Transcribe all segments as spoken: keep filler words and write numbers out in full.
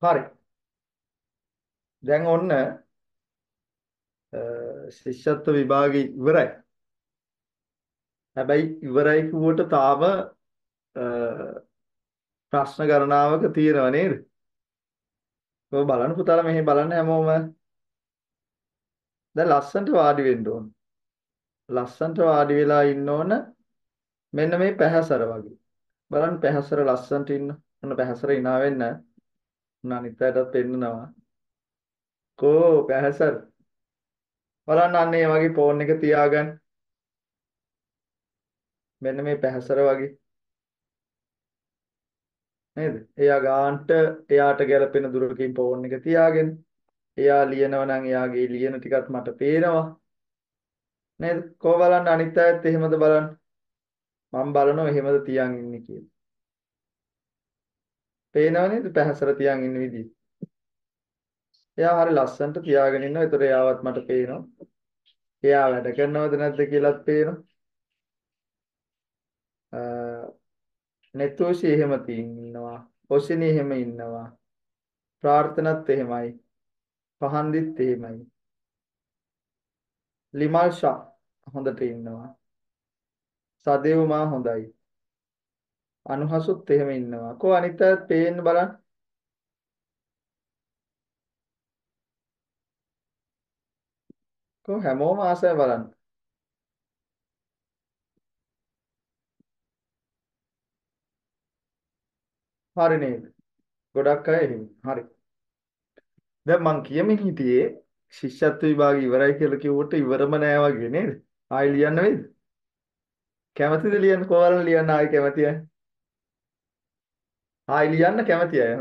හරි. දැන් ඔන්න ශිෂ්‍යත්ව විභාගේ ඉවරයි. හැබැයි ඉවරයි කිව්වට තාම අ, ප්‍රශ්න ගණනාවක තියෙනව නේද? ඔය බලන්න පුතාලා මෙහි බලන්න හැමෝම දැන් ලස්සන්ට වාඩි වෙන්න ඕන. ලස්සන්ට වාඩි වෙලා ඉන්න ඕන මෙන්න මේ පැහැසර වගේ. බලන්න පැහැසර ලස්සන්ට ඉන්න. ඔන්න පැහැසර hina වෙන්න. ඔන්න අනිත් අයටත් පෙන්නනවා. කෝ පැහැසර. බලන්න අන්න ඒ වගේ ෆෝන් එක තියාගන්න. මෙන්න මේ පැහැසර වගේ. නේද? එයා ගාන්ට එයාට ගැලපෙන දුරකින් ෆෝන් එක තියාගෙන එයා ලියනවා නම් එයාගේ ලියන ටිකත් මට පේනවා නේද? කොහොම බලන්න අනිත් අයත් එහෙමද බලන්න. මම බලනවා එහෙමද තියන් ඉන්නේ කියලා. පේනව නේද පැහැසර තියන් ඉන්න විදිහ. එයා හරි ලස්සනට තියාගෙන ඉන්නවා. ඒතර එයාවත් මට පේනවා. එයා වැඩ කරනවද නැද්ද කියලාත් පේනවා. නෙතෝෂි එහෙම ඉන්නවා. ඔසිනි එහෙම ඉන්නවා. ප්‍රාර්ථනත් එහෙමයි. පහන්දිත් එහෙමයි. ලිමල් ෂා හොඳට ඉන්නවා. සදේව් මා හොඳයි. අනුහසුත් එහෙම ඉන්නවා. කො අනිත් අයත් පේන්න බලන්න. කො හැමෝම ආසයි බලන්න. හරි නේද? ගොඩක් අය එහෙම. හරි. දැන් මං කියමින් හිටියේ ශිෂ්‍යත්ව විභාගය ඉවරයි කියලා කිව්වට ඉවරම නෑ වගේ නේද? ආයි ලියන්න වෙයිද? කැමතිද ලියන්න? කොහොමද ලියන්න ආයි කැමති අය? ආයි ලියන්න කැමති අය.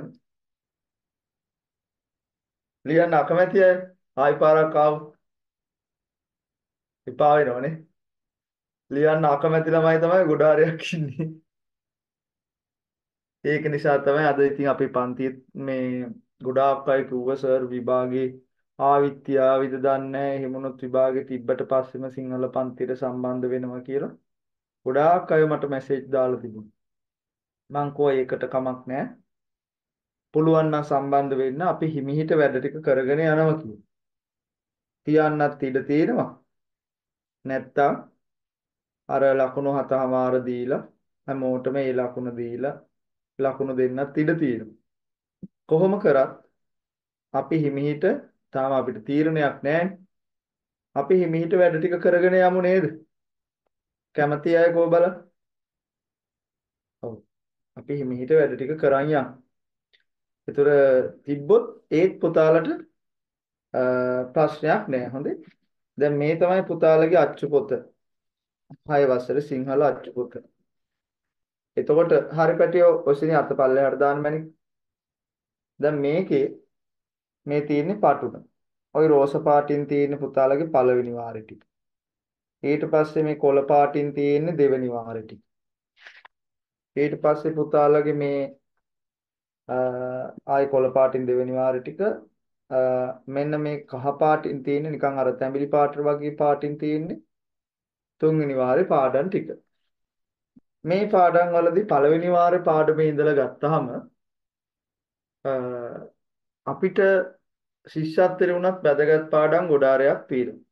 ලියන්න අකමැති අය ආයි පාරක් ආවොත් එපා වෙනවනේ. ලියන්න අකමැති ළමයි තමයි ගොඩාරයක් ඉන්නේ. ඒක නිසා තමයි අද ඉතින් අපේ පන්තියේ මේ ගොඩාක් අය කිව්ව සර් විභාගේ ආවිත් තියාවිද දන්නේ නැහැ. එහෙමනොත් විභාගේ තිබ්බට පස්සෙම සිංහල පන්තියට සම්බන්ධ වෙනවා කියලා. ගොඩාක් අය මට මැසේජ් දාලා තිබුණා. මං කෝ ඒකට කමක් නැහැ. පුළුවන් නම් සම්බන්ධ වෙන්න අපි හිමිහිට වැඩ ටික කරගෙන යනවා කියලා. තියන්නත් ඉඩ තියෙනවා. නැත්තම් අර ලකුණු හතමාර දීලා හැමෝටම ඒ ලකුණ දීලා ලකුණු දෙන්නත් ඉඩ තියෙනවා. කොහොම කරත් අපි හිමිහිට තාම අපිට තීරණයක් නැහැ. අපි හිමිහිට වැඩ ටික කරගෙන යමු නේද? කැමති අය කෝ බලන්න. ඔව්. අපි හිමිහිට වැඩ ටික කරන් යමු. ඒතර තිබ්බොත් ඒත් පුතාලට අ, ප්‍රශ්නයක් නැහැ. හොඳේ. දැන් මේ තමයි පුතාලගේ අච්චු පොත. හය වසරේ සිංහල අච්චු පොත. එතකොට හරි පැටියෝ ඔසිනේ අත පල්ලෙහාට දාන්න මැනික්. දැන් මේකේ මේ තියෙන්නේ පටුන. ওই රෝස පාටින් තියෙන පුතාලගේ පළවෙනි වාරේ ටික. ඊට පස්සේ මේ කොළ පාටින් තියෙන්නේ දෙවෙනි වාරේ ටික. ඊට පස්සේ පුතාලගේ මේ අ, ආයි කොළ පාටින් දෙවෙනි වාරේ ටික අ, මෙන්න මේ කහ පාටින් තියෙන්නේ නිකන් අර තැඹිලි පාට වගේ පාටින් තියෙන්නේ තුන්වෙනි වාරේ පාඩම් ටික. මේ පාඩම් වලදී පළවෙනි වාරේ පාඩමේ ඉඳලා ගත්තාම අ, අපිට ශිෂ්‍යත්වයේ වුණත් වැදගත් පාඩම් ගොඩාරයක් තියෙනවා.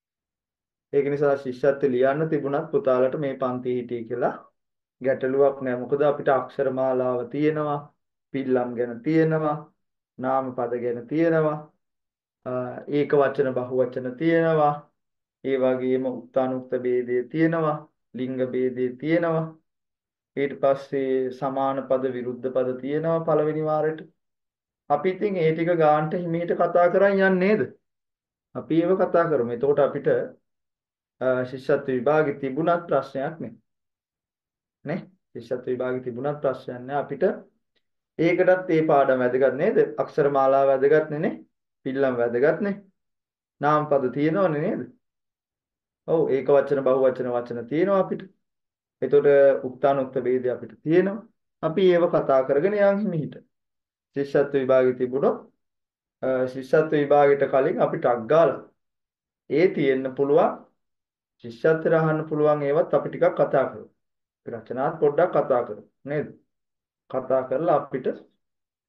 ඒක නිසා ශිෂ්‍යත්වයේ ලියන්න තිබුණත් පුතාලට මේ පන්ති හිටියේ කියලා ගැටලුවක් නෑ. මොකද අපිට අක්ෂර මාලාව තියෙනවා, පිල්ලම් ගැන තියෙනවා, නාම පද ගැන තියෙනවා, අ, ඒක වචන බහු වචන තියෙනවා. ඒ වගේම උක්තානුක්ත ભેදය තියෙනවා, ලිංග ભેදය තියෙනවා. ඊට පස්සේ සමාන පද විරුද්ධ පද තියෙනවා පළවෙනි වාරෙට. අපි ඉතින් ඒ ටික ගාන්ට හිමීට කතා කරන් යන්නේ නේද? අපි ඒව කතා කරමු. එතකොට අපිට අ, ශිෂ්‍යත්ව විභාගෙ තිබුණත් ප්‍රශ්නයක් නෑ. නේ? ශිෂ්‍යත්ව විභාගෙ තිබුණත් ප්‍රශ්නයක් නෑ. අපිට ඒකටත් ඒ පාඩම වැදගත් නේද? අක්ෂර මාලාව වැදගත් නේ? පිල්ලම් වැදගත් නේ? නාම පද තියෙනවනේ නේද? ඔව් ඒක වචන බහු වචන වචන තියෙනවා අපිට. එතකොට උක්තානුක්ත ભેදය අපිට තියෙනවා. අපි ඒව කතා කරගෙන යන් හිමීට. ශිෂ්‍යත්ව විභාගෙ තිබුණොත් අ, ශිෂ්‍යත්ව විභාගෙට කලින් අපි ටක් ගාලා ඒ තියෙන්න පුළුවන් ශිෂ්‍යත්වයට අහන්න පුළුවන් ඒවත් අපි ටිකක් කතා කරමු. අපි රචනාත් පොඩ්ඩක් කතා කරමු නේද? කතා කරලා අපිට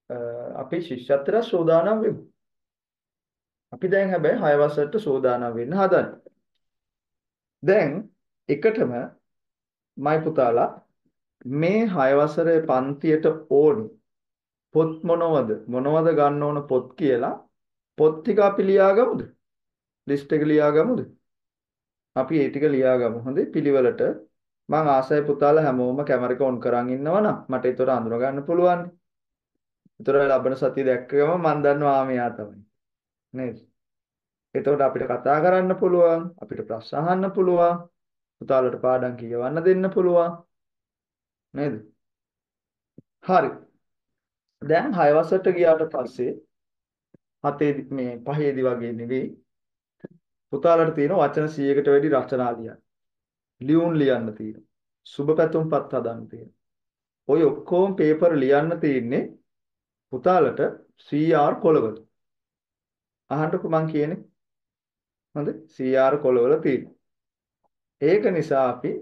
අපේ ශිෂ්‍යත්වයට සෝදානම් වෙමු. අපි දැන් හැබැයි හය වසරට සෝදානම් වෙන්න හදන්නේ. දැන් එකටම මයි පුතාලා මේ හය වසරේ පන්තියට ඕනි පොත් මොනවද මොනවද ගන්න ඕන පොත් කියලා පොත් ටික අපි ලියාගමුද? ලිස්ට් එක ලියාගමුද? අපි ඒ ටික ලියාගමු. හොඳේ පිළිවෙලට මං ආසයි පුතාලා හැමෝම කැමරා එක ඔන් කරන් ඉන්නවනම් මට ඒතර අඳුර ගන්න පුළුවන්. ඒතර ලබන සතිය දැක්ක ගමන් මං දන්නවා මෙයා තමයි. නේද? එතකොට අපිට කතා කරන්න පුළුවන්, අපිට ප්‍රශ්න අහන්න පුළුවන්, පුතාලට පාඩම් කියවන්න දෙන්න පුළුවන්. නේද? හරි. දැන් හය වසරට ගියාට පස්සේ හතේ මේ පහේදි වගේ නෙවෙයි පුතාලට තියෙන වචන සීයකට වැඩි රචනා ලියන්න. ලියුම් ලියන්න තියෙනවා. සුබ පැතුම්පත් හදන්න තියෙනවා. ඔය ඔක්කොම පේපර් ලියන්න තියෙන්නේ පුතාලට සී ආර් කොළවල. අහන්නකෝ මං කියන්නේ. හොඳ සී ආර් කොළවල තියෙනවා. ඒක නිසා අපි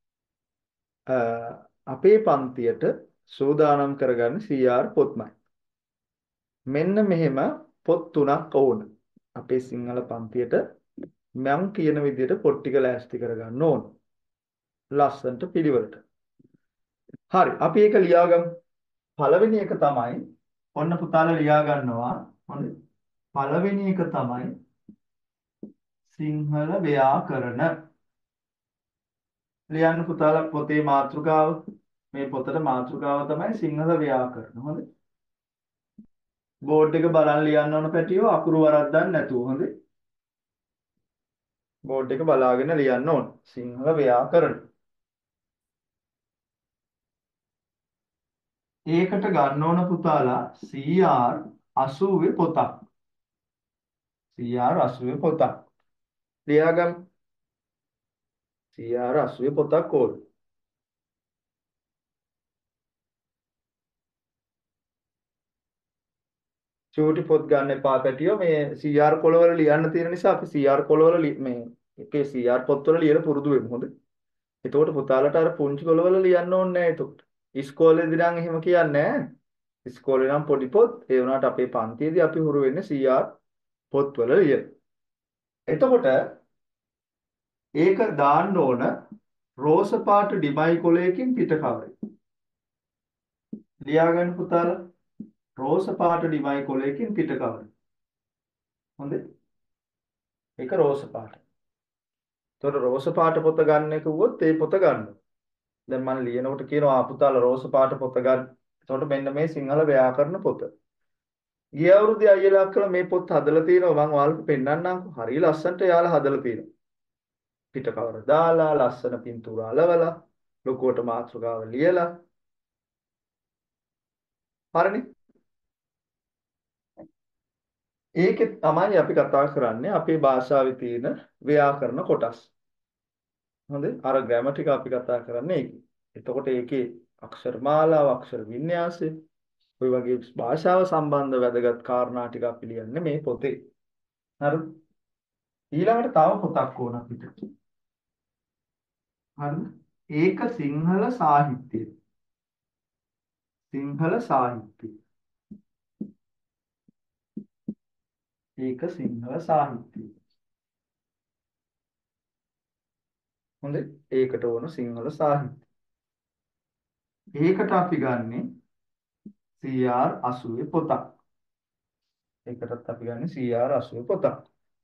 අපේ පන්තියට සූදානම් කරගන්න සී ආර් පොත්මයි. මෙන්න මෙහෙම පොත් තුනක් ඕන. අපේ සිංහල පන්තියට මම කියන විදිහට පොත් ටික ලෑස්ති කරගන්න ඕන. ලස්සනට පිළිවෙලට. හරි අපි ඒක ලියාගමු. පළවෙනි එක තමයි ඔන්න පුතාලා ලියා ගන්නවා. හොඳයි. පළවෙනි එක තමයි සිංහල ව්‍යාකරණ. ලියන්න පුතාලා පොතේ මාතෘකාව. මේ පොතේ මාතෘකාව තමයි සිංහල ව්‍යාකරණ. හොඳයි. බෝඩ් එක බලන් ලියන්න ඕන පැටියෝ අකුරු වරද්දන්න නැතුව. හොඳයි. බෝඩ් එක බලාගෙන ලියන්න ඕන. සිංහල ව්‍යාකරණ. ඒකට ගන්න ඕන පුතාලා සී ආර් අසූ පොතක්. සී ආර් අසූ පොතක්. ලියාගන්න. සී ආර් අසූ පොතක් ඕන. චූටි පොත් ගන්න එපා පැටියෝ මේ සී ආර් කොළවල ලියන්න තියෙන නිසා අපි සී ආර් කොළවල මේ එකේ සී ආර් පොත්වල ලියලා පුරුදු වෙමු. හොඳ. එතකොට පුතාලට අර පුංචි කොළවල ලියන්න ඕනේ නැහැ එතකොට. ඉස්කෝලේදී නම් එහෙම කියන්නේ නැහැ. ඉස්කෝලේ නම් පොඩි පොත් ඒ වුණාට අපේ පන්තියේදී අපි හුරු වෙන්නේ සී ආර් පොත්වල ලියන. එතකොට ඒක දාන්න ඕන රෝස පාට ඩිමයි කොලයකින් පිට කවරේ. ලියාගන්න පුතාලා රෝස පාට ඩිමයි කොලයකින් පිට කවරේ. හොඳයි. ඒක රෝස පාට. එතකොට රෝස පාට පොත ගන්න කිව්වොත් ඒ පොත ගන්න. දැන් මම ලියනකොට කියනවා පුතාලා රෝස පාට පොත ගන්න. එතකොට මෙන්න මේ සිංහල ව්‍යාකරණ පොත. ගිය අවුරුද්දේ අයියලා අක්කලා මේ පොත් හදලා තිනවා මම ඔයාලට පෙන්නන්නම්කෝ. හරිය ලස්සනට යාලා හදලා තිනවා. පිට කවර දාලා ලස්සන පින්තූර අලවලා ලොකුවට මාතෘකාව ලියලා. හරිනේ. ඒකේ තමයි අපි කතා කරන්නේ අපේ භාෂාවේ තියෙන ව්‍යාකරණ කොටස්. හොඳයි. අර ග්‍රැමර් ටික අපි කතා කරන්නේ ඒකේ. එතකොට ඒකේ අක්ෂර මාලාව, අක්ෂර වින්‍යාසය, ඔය වගේ භාෂාව සම්බන්ධ වැදගත් කාරණා ටික අපි ලියන්නේ මේ පොතේ. හරිද? ඊළඟට තව පොතක් ඕන අපිට. හරිද? ඒක සිංහල සාහිත්‍යය. සිංහල සාහිත්‍යය. ඒක සිංහල සාහිත්‍යය. හොඳයි. ඒකට ඕන සිංහල සාහිත්‍යය. ඒකට අපි ගන්නෙ සී ආර් අසූ පොතක්. ඒකටත් අපි ගන්නෙ සී ආර් අසූ පොතක්.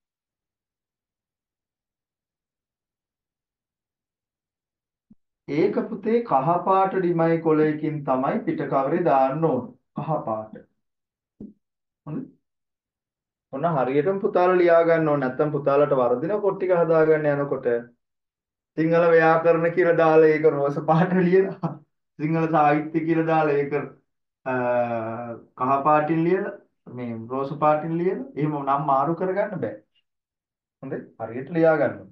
ඒක පුතේ කහ පාට ඩිමයි කොලයකින් තමයි පිට කවරේ දාන්න ඕන. කහ පාට. හොඳයි. ඔන්න හරියටම පුතාලා ලියා ගන්න ඕන. නැත්නම් පුතාලට වරදින පොත් ටික හදාගන්න යනකොට සිංහල ව්‍යාකරණ කියලා දාලා ඒක රෝස පාට ලියලා සිංහල සාහිත්‍ය කියලා දාලා ඒක කහ පාටින් ලියලා මේ රෝස පාටින් ලියලා එහෙම නම් මාරු කරගන්න බෑ. හොඳයි. හරියට ලියා ගන්න ඕන.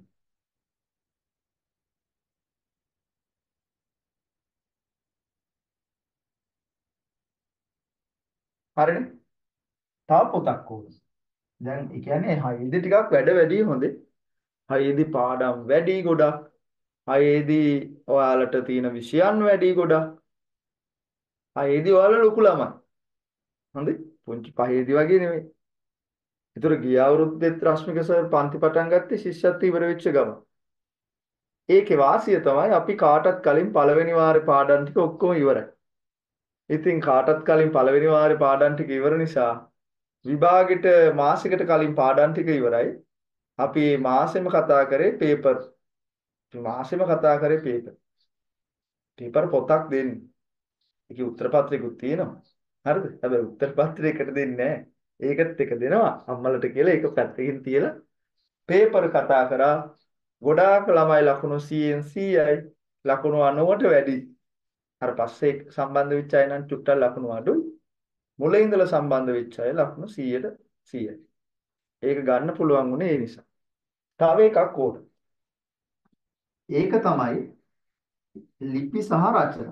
හරිනේ. තව පොතක් ඕන. දැන් ඒ කියන්නේ හයේදී ටිකක් වැඩ වැඩි හොඳේ. හයේදී පාඩම් වැඩි ගොඩක්. හයේදී ඔයාලට තියෙන විෂයන් වැඩි ගොඩක්. හයේදී ඔයාලා ලොකු ළමයි. හොඳේ. පුංචි පහේදී වගේ නෙමෙයි. ඒතර ගිය අවුරුද්දෙත් රශ්මික සර් පන්ති පටන් ගත්තේ ශිෂ්‍යත්ව ඉවර වෙච්ච ගමන්. ඒකේ වාසිය තමයි අපි කාටත් කලින් පළවෙනි වාරේ පාඩම් ටික ඔක්කොම ඉවරයි. ඉතින් කාටත් කලින් පළවෙනි වාරේ පාඩම් ටික ඉවර නිසා විභාගෙට මාසෙකට කලින් පාඩම් ටික ඉවරයි. අපි මේ මාසෙම කතා කරේ පේපර්. මාසෙම කතා කරේ පේපර්. පේපර් පොතක් දෙන්නේ. ඒකේ උත්තර පත්‍රයකුත් තියෙනවා. හරිද? හැබැයි උත්තර පත්‍රයකට දෙන්නේ නැහැ. ඒකත් එක දෙනවා අම්මලට කියලා ඒක පැත්තකින් තියලා පේපර් කතා කරා. ගොඩාක් ළමයි ලකුණු සීයෙන් සීයයි ලකුණු අනූවට වැඩි. අර පස්සේ සම්බන්ධ වෙච්ච අය නම් චුට්ටක් ලකුණු අඩුයි. මුලින් ඉඳලා සම්බන්ධ වෙච්ච අය ලකුණු සීයට සීයයි. ඒක ගන්න පුළුවන් උනේ ඒ නිසා. තව එකක් ඕන. ඒක තමයි ලිපි සහ රචන.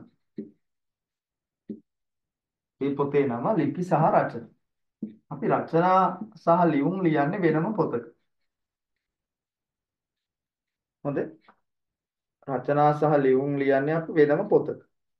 මේ පොතේ නම ලිපි සහ රචන. අපි රචනා සහ ලියුම් ලියන්නේ වෙනම පොතක. හොඳේ. රචනා සහ ලියුම් ලියන්නේ අපි වෙනම පොතක.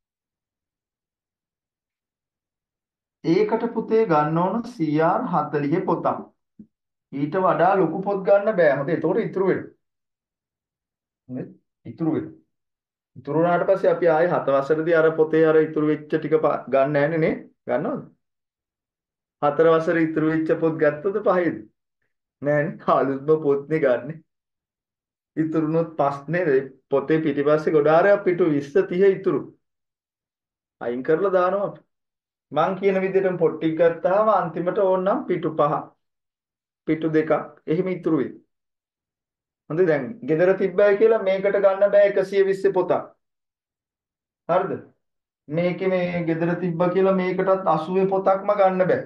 ඒකට පුතේ ගන්න ඕන සී ආර් හතළිස් පොතක්. ඊට වඩා ලොකු පොත් ගන්න බෑ. හොඳේ. ඒතකොට ඉතුරු වෙනවා. හොඳේ. ඉතුරු වෙනවා. ඉතුරු වුණාට පස්සේ අපි ආයේ හත වසරේදී අර පොතේ අර ඉතුරු වෙච්ච ටික පා- ගන්න නැහැනේ නේ. ගන්නවද? හතර වසරේ ඉතුරු වෙච්ච පොත් ගත්තද පහේද? නෑනේ. අලුත්ම පොත්නේ ගන්නෙ. ඉතුරුනොත් පස්නේ පොතේ පිටිපස්සේ ගොඩාරයක් පිටු විස්ස තිහ ඉතුරු. අයින් කරලා දානවා අපි. මං කියන විදිහටම පොත් ටික ගත්තාම අන්තිමට ඕනනම් පිටු පහ, පිටු දෙකක් එහෙම ඉතුරු වෙයි. හොඳේ දැන් ගෙදර තිබ්බයි කියලා මේකට ගන්න බෑ එකසිය විස්ස පොතක්. හරිද? මේකේ මේ ගෙදර තිබ්බා කියලා මේකටත් අසූවේ පොතක්ම ගන්න බෑ.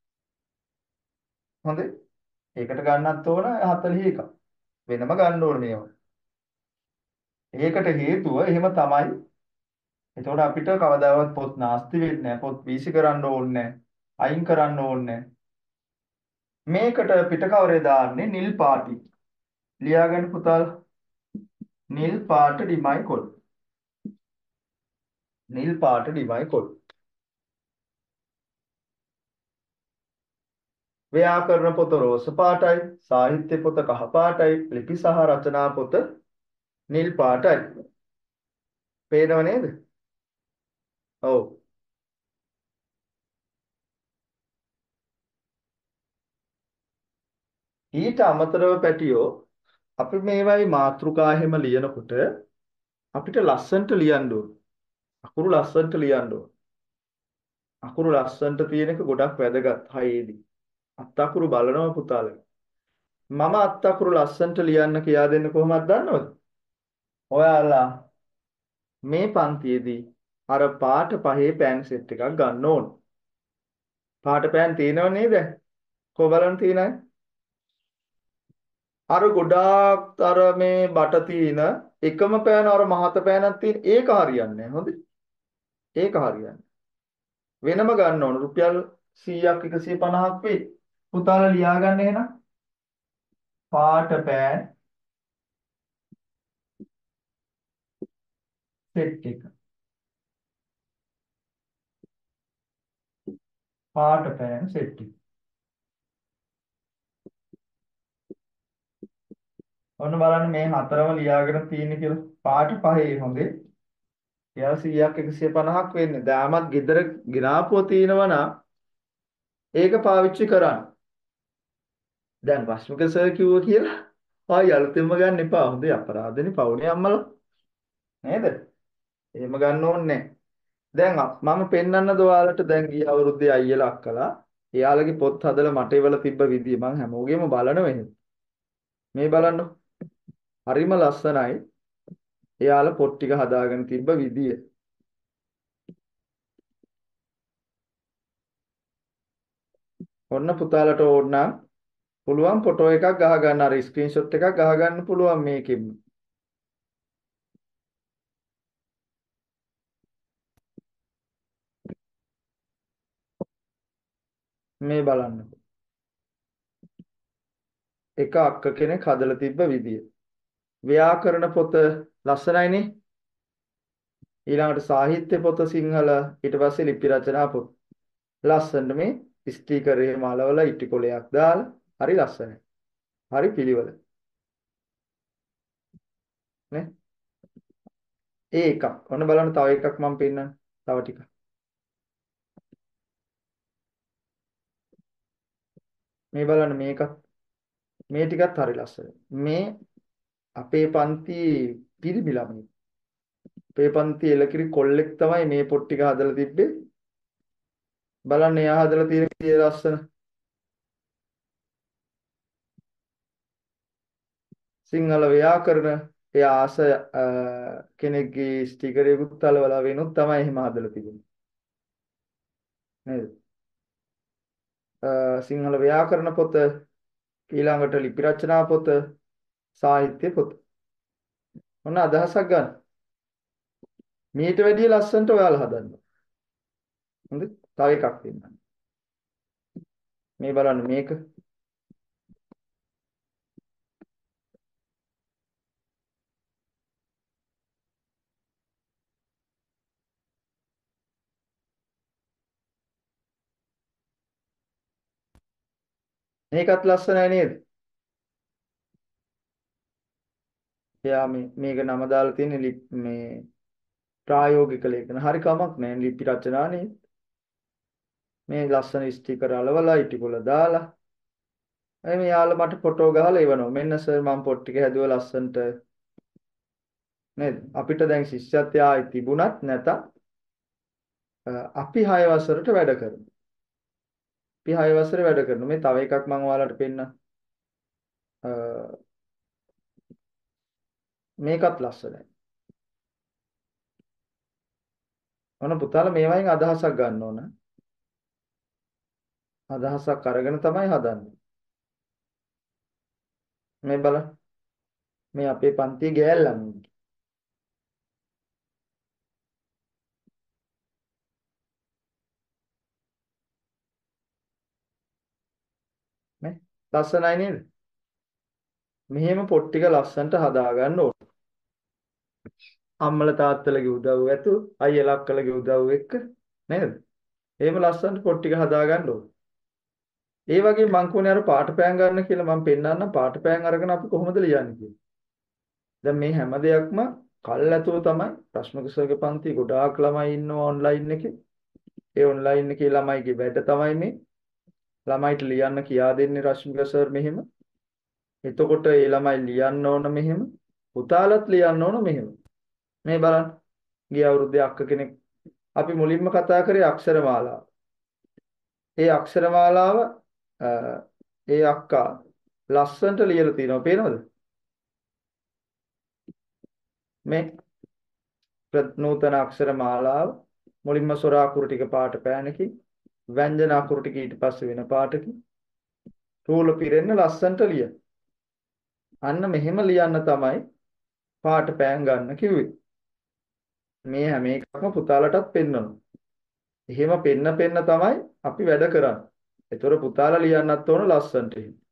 හොඳේ. ඒකට ගන්නත් ඕන හතළිස් එකක්. වෙනම ගන්න ඕන මේවා. ඒකට හේතුව එහෙම තමයි. එතකොට අපිට කවදාවත් පොත් නාස්ති වෙන්නේ නැහැ. පොත් වීසි කරන්න ඕනේ නැහැ. අයින් කරන්න ඕනේ නැහැ. මේකට පිට කවරේ දාන්නේ නිල් පාටි. ලියාගන්න පුතාලා. නිල් පාට ඩිමයි කොල්. නිල් පාට ඩිමයි කොල්. ව්‍යාකරණ පොත රෝස පාටයි, සාහිත්‍ය පොත කහ පාටයි, ලිපි සහ රචනා පොත නිල් පාටයි. පේනව නේද? ඔව්. ඊට අමතරව පැටියෝ අපි මේවයි මාතෘකා හැම ලියනකොට අපිට ලස්සන්ට ලියන්න ඕන. අකුරු ලස්සන්ට ලියන්න ඕන. අකුරු ලස්සන්ට තියෙන එක ගොඩක් වැදගත් හයේදී. අත් අකුරු බලනවා පුතාලා. මම අත් අකුරු ලස්සන්ට ලියන්න කියා දෙන්න කොහොමද දන්නවද? ඔයාලා මේ පන්තියේදී අර පාට පහේ පෑන් සෙට් එකක් ගන්න ඕන. පාට පෑන් තියෙනව නේද? කො බලන්න තියෙනයි? අර ගොඩාක් අර මේ බට තියෙන එකම පෑන අර මහත පෑනක් තියෙන ඒක හරියන්නේ නැහැ. හොඳේ. ඒක හරියන්නේ. වෙනම ගන්න ඕන රුපියල් සීයක් එකසිය පනහක් වෙයි. පුතාලා ලියා ගන්න එහෙනම්. පාට පෑන් සෙට් එක. පාට පෑන් සෙට් එක. ඔන්න බලන්න මේ හතරම ලියාගෙන තියෙන කියලා. පාට පහේ හොඳේ. එයා සීයක් එකසිය පනහක් වෙන්නේ. දැන්මත් ගෙදර ගිනාපුව තියෙනවා නම් ඒක පාවිච්චි කරන්න. දැන් රශ්මික සර් කිව්වා කියලා ආයි අලුතෙන්ම ගන්න එපා. හොඳේ අපරාධනේ පවුනේ අම්මලා. නේද? එහෙම ගන්න ඕනේ නැහැ. දැන් අ- මම පෙන්වන්නද ඔයාලට දැන් ගිය අවුරුද්දේ අයියලා අක්කලා එයාලගේ පොත් හදලා මට එවලා තිබ්බ විදිය මම හැමෝගෙම බලනවා එහෙම. මේ බලන්න. හරිම ලස්සනයි. එයාලා පොත් ටික හදාගෙන තිබ්බ විදිය. ඔන්න පුතාලට ඕන නම් පුළුවන් ෆොටෝ එකක් ගහ ගන්න අර ස්ක්‍රීන්ෂොට් එකක් ගහ ගන්න පුළුවන් මේකෙන්. මේ බලන්න. එක අක්ක කෙනෙක් හදලා තිබ්බ විදිය. ව්‍යාකරණ පොත ලස්සනයිනේ. ඊළඟට සාහිත්‍ය පොත සිංහල ඊට පස්සේ ලිපි රචනා පොත්. ලස්සන මේ ස්ටිකර් එහෙම අලවලා ඉටි කොලයක් දාලා හරි ලස්සනයි. හරි පිළිවෙල නේ. ඒ එකක්. ඔන්න බලන්න තව එකක් මම පෙන්නන්න. තව ටිකක්. මේ බලන්න මේකත් මේ ටිකත් හරි ලස්සනයි. මේ අපේ පන්ති පිරිමි ළමයි. අපේ පන්ති එලකිරි කොල්ලෙක් තමයි මේ පොත් ටික හදලා තිබ්බේ. බලන්න එයා හදලා තියෙන කී ලස්සන. සිංහල ව්‍යාකරණ එයා ආස කෙනෙක්ගේ ස්ටිකර් එකකුත් අලවලා වෙනුත් තමයි එහෙම හදලා තිබුණේ. නේද? සිංහල ව්‍යාකරණ පොත ඊළඟට ලිපි රචනා පොත සාහිත්‍ය පොත. ඔන්න අදහසක් ගන්න. මීට වැඩිය ලස්සනට ඔයාලා හදන්න. හොඳයි. තව එකක් දෙන්නම්. මේ බලන්න මේක. මේකත් ලස්සනයි නේද? එයා මේ මේක නම දාලා තියෙන මේ ප්‍රායෝගික ලේඛන. හරි කමක් නැහැ ලිපි රචනානේ. මේ ලස්සන ස්ටිකර් අලවලා ඉටිකොල දාලා එයි මේ යාළුවා මට ෆොටෝ ගහලා එවනවා. මෙන්න සර් මම පොත් ටික හැදුවා ලස්සනට නේද? අපිට දැන් ශිෂ්‍යත්වය ආයි තිබුණත් නැතත් අපි හය වසරට වැඩ කරනවා. අපි හය වසරේ වැඩ කරනවා. මේ තව එකක් මම ඔයාලට පෙන්නන්න. මේකත් ලස්සනයි. ඔන්න පුතාලා මේවායින් අදහසක් ගන්න ඕන. අදහසක් අරගෙන තමයි හදන්නේ. මේ බලන්න. මේ අපේ පන්තියේ ගෑල්ලන්. නේ? ලස්සනයි නේද? මෙහෙම පොත් ටික ලස්සනට හදා ගන්න ඕන. අම්මලා තාත්තලාගේ උදව් ඇතු අයියලා අක්කලාගේ උදව් එක්ක නේද? එහෙම ලස්සනට පොත් ටික හදා ගන්න ඕන. ඒ වගේ මං කෝනේ අර පාට පෑන් ගන්න කියලා මම පෙන්නන්නම් පාට පෑන් අරගෙන අපි කොහොමද ලියන්නේ කියලා. දැන් මේ හැම දෙයක්ම කල් ඇතුව තමයි ප්‍රශ්න කුසලක පන්ති ගොඩාක් ළමයි ඉන්නවා ඔන්ලයින් එකේ. ඒ ඔන්ලයින් එකේ ළමයිගේ වැඩ තමයි මේ ළමයිට ලියන්න කියා දෙන්නේ රශ්මික සර් මෙහෙම. එතකොට ඒ ළමයි ලියන්න ඕන මෙහෙම. පුතාලත් ලියන්න ඕන මෙහෙම. මේ බලන්න. ගිය අවුරුද්දේ අක්ක කෙනෙක් අපි මුලින්ම කතා කරේ අක්ෂර මාලාව. ඒ අක්ෂර මාලාව ඒ අක්කා ලස්සනට ලියලා තියෙනවා පේනවද? මේ නූතන අක්ෂර මාලාව මුලින්ම සොර අකුරු ටික පාට පෑනකින් ව්‍යංජන අකුරු ටික ඊට පස්සේ වෙන පාටකින් රූල පිරෙන්න ලස්සනට ලියන. අන්න මෙහෙම ලියන්න තමයි පාට පෑන් ගන්න කිව්වේ. මේ හැම එකක්ම පුතාලටත් පෙන්වනවා. එහෙම පෙන්න පෙන්න තමයි අපි වැඩ කරන්නේ. ඒතර පුතාලා ලියන්නත් ඕන ලස්සනට.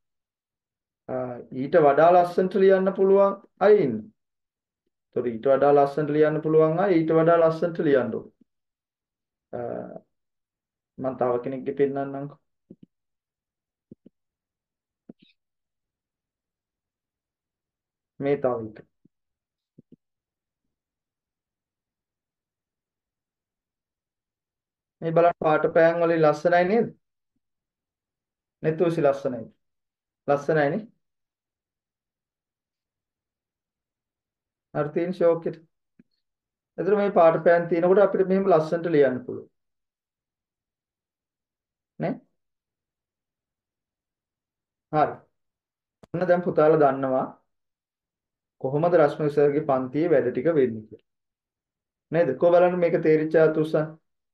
ඊට වඩා ලස්සනට ලියන්න පුළුවන් අය ඉන්නවා. ඒතර ඊට වඩා ලස්සනට ලියන්න පුළුවන් අය ඊට වඩා ලස්සනට ලියන්න ඕන. මම තව කෙනෙක්ගේ පෙන්නන්නම්කෝ. මේ තව එක. මේ බලන්න පාට පෑන් වලින් ලස්සනයි නේද? නෙතුසි ලස්සනයි. ලස්සනයි නේ? අර තියෙන ෂෝක් එක. එතකොට මේ පාට පෑන් තියෙනකොට අපිට මෙහෙම ලස්සනට ලියන්න පුළුවන්. නේ? හරි. ඔන්න දැන් පුතාලා දන්නවා කොහොමද රශ්මි සර්ගේ පන්තියේ වැඩ ටික වෙන්නේ කියලා. නේද? කො බලන්න මේක තේරිච්ච තුසන්.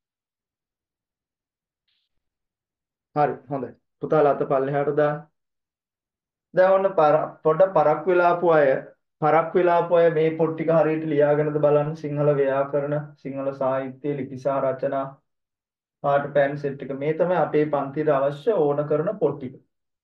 හරි හොඳයි. පුතාලා අත පල්ලෙහාට දාන්න. දැන් ඔන්න පොඩ පරක් වෙලා ආපු අය පරක් වෙලා ආපු අය මේ පොත් ටික හරියට ලියාගෙනද බලන්න සිංහල ව්‍යාකරණ සිංහල සාහිත්‍ය ලිපිසා රචනා පාට පෑන් සෙට් එක මේ තමයි අපේ පන්තියට අවශ්‍ය ඕන කරන පොත් ටික.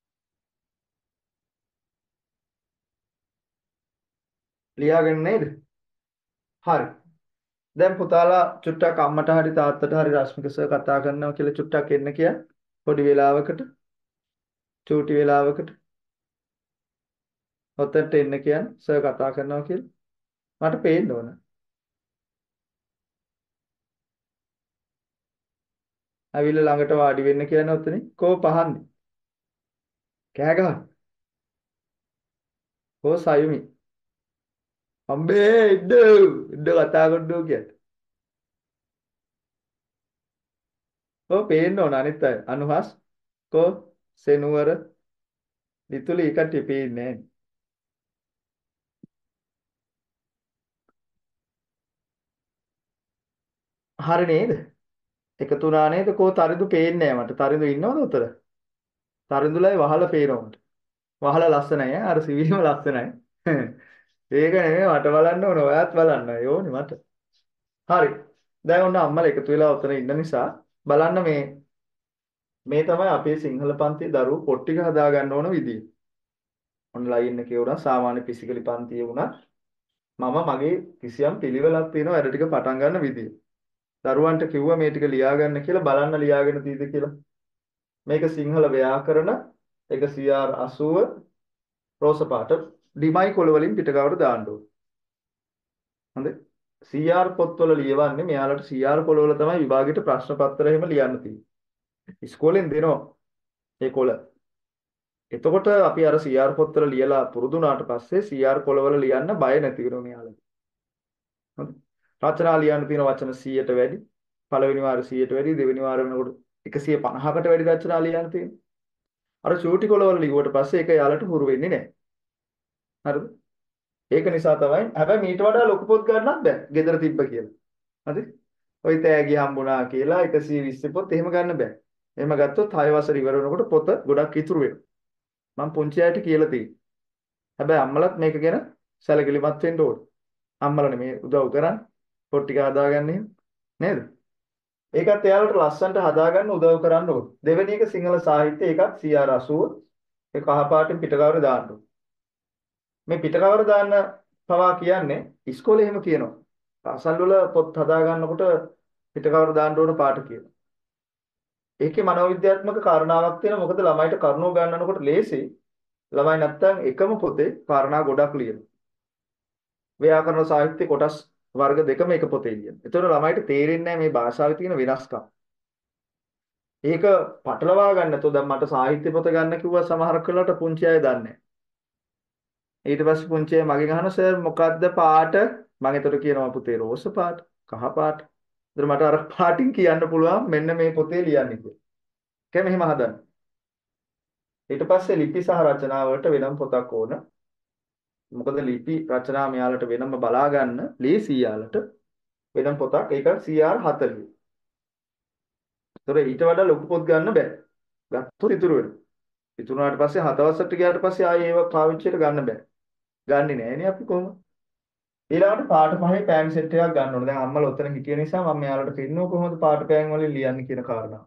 ලියාගෙන නේද? හරි. දැන් පුතාලා චුට්ටක් අම්මට හරි තාත්තට හරි රශ්මික සර් කතා කරනවා කියලා චුට්ටක් එන්න කියන්න. පොඩි වෙලාවකට චූටි වෙලාවකට ඔතනට එන්න කියන්නේ සර් කතා කරනවා කියලා. මට පේන්න ඕන. අවිල්ල ළඟට වාඩි වෙන්න කියන්නේ ඔතනේ. කෝ පහන්නේ. කෑ ගහන්න. කෝ සයුමි. අම්බේ ඉද්ද ඉද්ද කතා කරන්නෝ කියන්නේ. කෝ පේන්න ඕන අනිත් අය. අනුහස් කෝ සෙනුවර විතුලි එකට පේන්නේ නැහැ. හරි නේද? එකතු වුණා නේද? කෝ තරිඳු පේන්නේ නැහැ මට. තරිඳු ඉන්නවද උතර? තරිඳුලයි වහලා පේනවා මට. වහලා ලස්සනයි ඈ. අර සිවිලිම ලස්සනයි. ඒක නෙමෙයි මට බලන්න ඕන. ඔයාත් බලන්න ඕනේ මට. හරි. දැන් ඔන්න අම්මලා එකතු වෙලා උතන ඉන්න නිසා බලන්න මේ මේ තමයි අපේ සිංහල පන්තියේ දරුවෝ පොට්ටික හදා ගන්න ඕන විදිය. ඔන්ලයින් එකේ උනා සාමාන්‍ය ෆිසිකලි පන්තියේ උනා මම මගේ කිසියම් පිළිවෙලක් තියෙනවා වැඩ ටික පටන් ගන්න විදිය. දරුවන්ට කිව්වා මේ ටික ලියා ගන්න කියලා බලන්න ලියාගෙන තියෙද කියලා. මේක සිංහල ව්‍යාකරණ එකසිය අසූ රෝස පාට ඩිමයි කොළ වලින් පිටකවට දාන්න ඕනේ. හොඳයි. සී ආර් පොත්වල ලියවන්නේ මෙයාලට සී ආර් කොළවල තමයි විභාගෙට ප්‍රශ්න පත්‍ර එහෙම ලියන්න තියෙන්නේ. ඉස්කෝලෙන් දෙනවා ඒ කොළ. එතකොට අපි අර සී ආර් පොත්වල ලියලා පුරුදු වුණාට පස්සේ සී ආර් කොළවල ලියන්න බය නැති වෙනවා මෙයාලට. හොඳයි. රචනා ලියන්න තියෙන වචන සීයට වැඩි. පළවෙනි වාර සීයට වැඩි, දෙවෙනි වාර වෙනකොට එකසිය පනහකට වැඩි රචනා ලියන්න තියෙනවා. අර චූටි කොළවල ලිව්වට පස්සේ ඒක යාලට හුරු වෙන්නේ නැහැ. හරිද? ඒක නිසා තමයි හැබැයි මීට වඩා ලොකු පොත් ගන්නත් බෑ. ගෙදර තිබ්බ කියලා. හරි? ওই තෑගි හම්බුණා කියලා එකසිය විස්ස පොත් එහෙම ගන්න බෑ. එහෙම ගත්තොත් හය වසර ඉවර වෙනකොට පොත ගොඩක් ඉතුරු වෙනවා. මම පුංචි අයට කියලා තියෙනවා. හැබැයි අම්මලත් මේක ගැන සැලකිලිමත් වෙන්න ඕනේ. අම්මලා නෙමේ උදව් කරන්නේ. පොත් ටික හදාගන්න එහෙම. නේද? ඒකත් එයාලට ලස්සනට හදාගන්න උදව් කරන්න ඕනේ. දෙවෙනි එක සිංහල සාහිත්‍ය ඒකත් සී ආර් අසූ ඒ කහ පාටින් පිටකවර දාන්න ඕනේ. මේ පිටකවර දාන්න පවා කියන්නේ ඉස්කෝලේ එහෙම කියනවා. පාසල් වල පොත් හදා ගන්නකොට පිටකවර දාන්න ඕන පාට කියලා. ඒකේ මනෝවිද්‍යාත්මක කාරණාවක් තියෙනවා. මොකද ළමයිට කරුණු ගන්නනකොට ලේසි. ළමයි නැත්තම් එකම පොතේ කාරණා ගොඩක් ලියනවා. ව්‍යාකරණ සාහිත්‍ය කොටස් වර්ග දෙකම එක පොතේ ලියනවා. ඒතකොට ළමයිට තේරෙන්නේ නැහැ මේ භාෂාවේ තියෙන වෙනස්කම්. ඒක පටලවා ගන්න නැතෝ දැන් මට සාහිත්‍ය පොත ගන්න කිව්වා සමහර වෙලාවට පුංචි අය දන්නේ නැහැ. ඊට පස්සේ පුංචි අය මගෙන් අහනවා සර් මොකද්ද පාට? මම ඒතර කියනවා පුතේ රෝස පාට, කහ පාට. ඒතර මට අර පාටින් කියන්න පුළුවන් මෙන්න මේ පොතේ ලියන්නේ කියලා. ඒක මෙහෙම හදන්න. ඊට පස්සේ ලිපි සහ රචනා වලට වෙනම පොතක් ඕන. මොකද ලිපි රචනා මෙයාලට වෙනම බලා ගන්න ලේසි යාලට වෙනම පොතක් ඒක සී ආර් හතළිස්. ඒතර ඊට වඩා ලොකු පොත් ගන්න බෑ. ගත්තොත් ඉතුරු වෙනවා. ඉතුරු වුණාට පස්සේ හත වසරට ගියාට පස්සේ ආයේ ඒව පාවිච්චියට ගන්න බෑ. ගන්නෙ නෑනේ අපි කොහොමද? ඊළඟට පාට පහේ පෑන් සෙට් එකක් ගන්න ඕනේ. දැන් අම්මලා ඔතන හිටිය නිසා මම මෙයාලට පෙන්නනවා කොහොමද පාට පෑන් වලින් ලියන්නේ කියන කාරණා.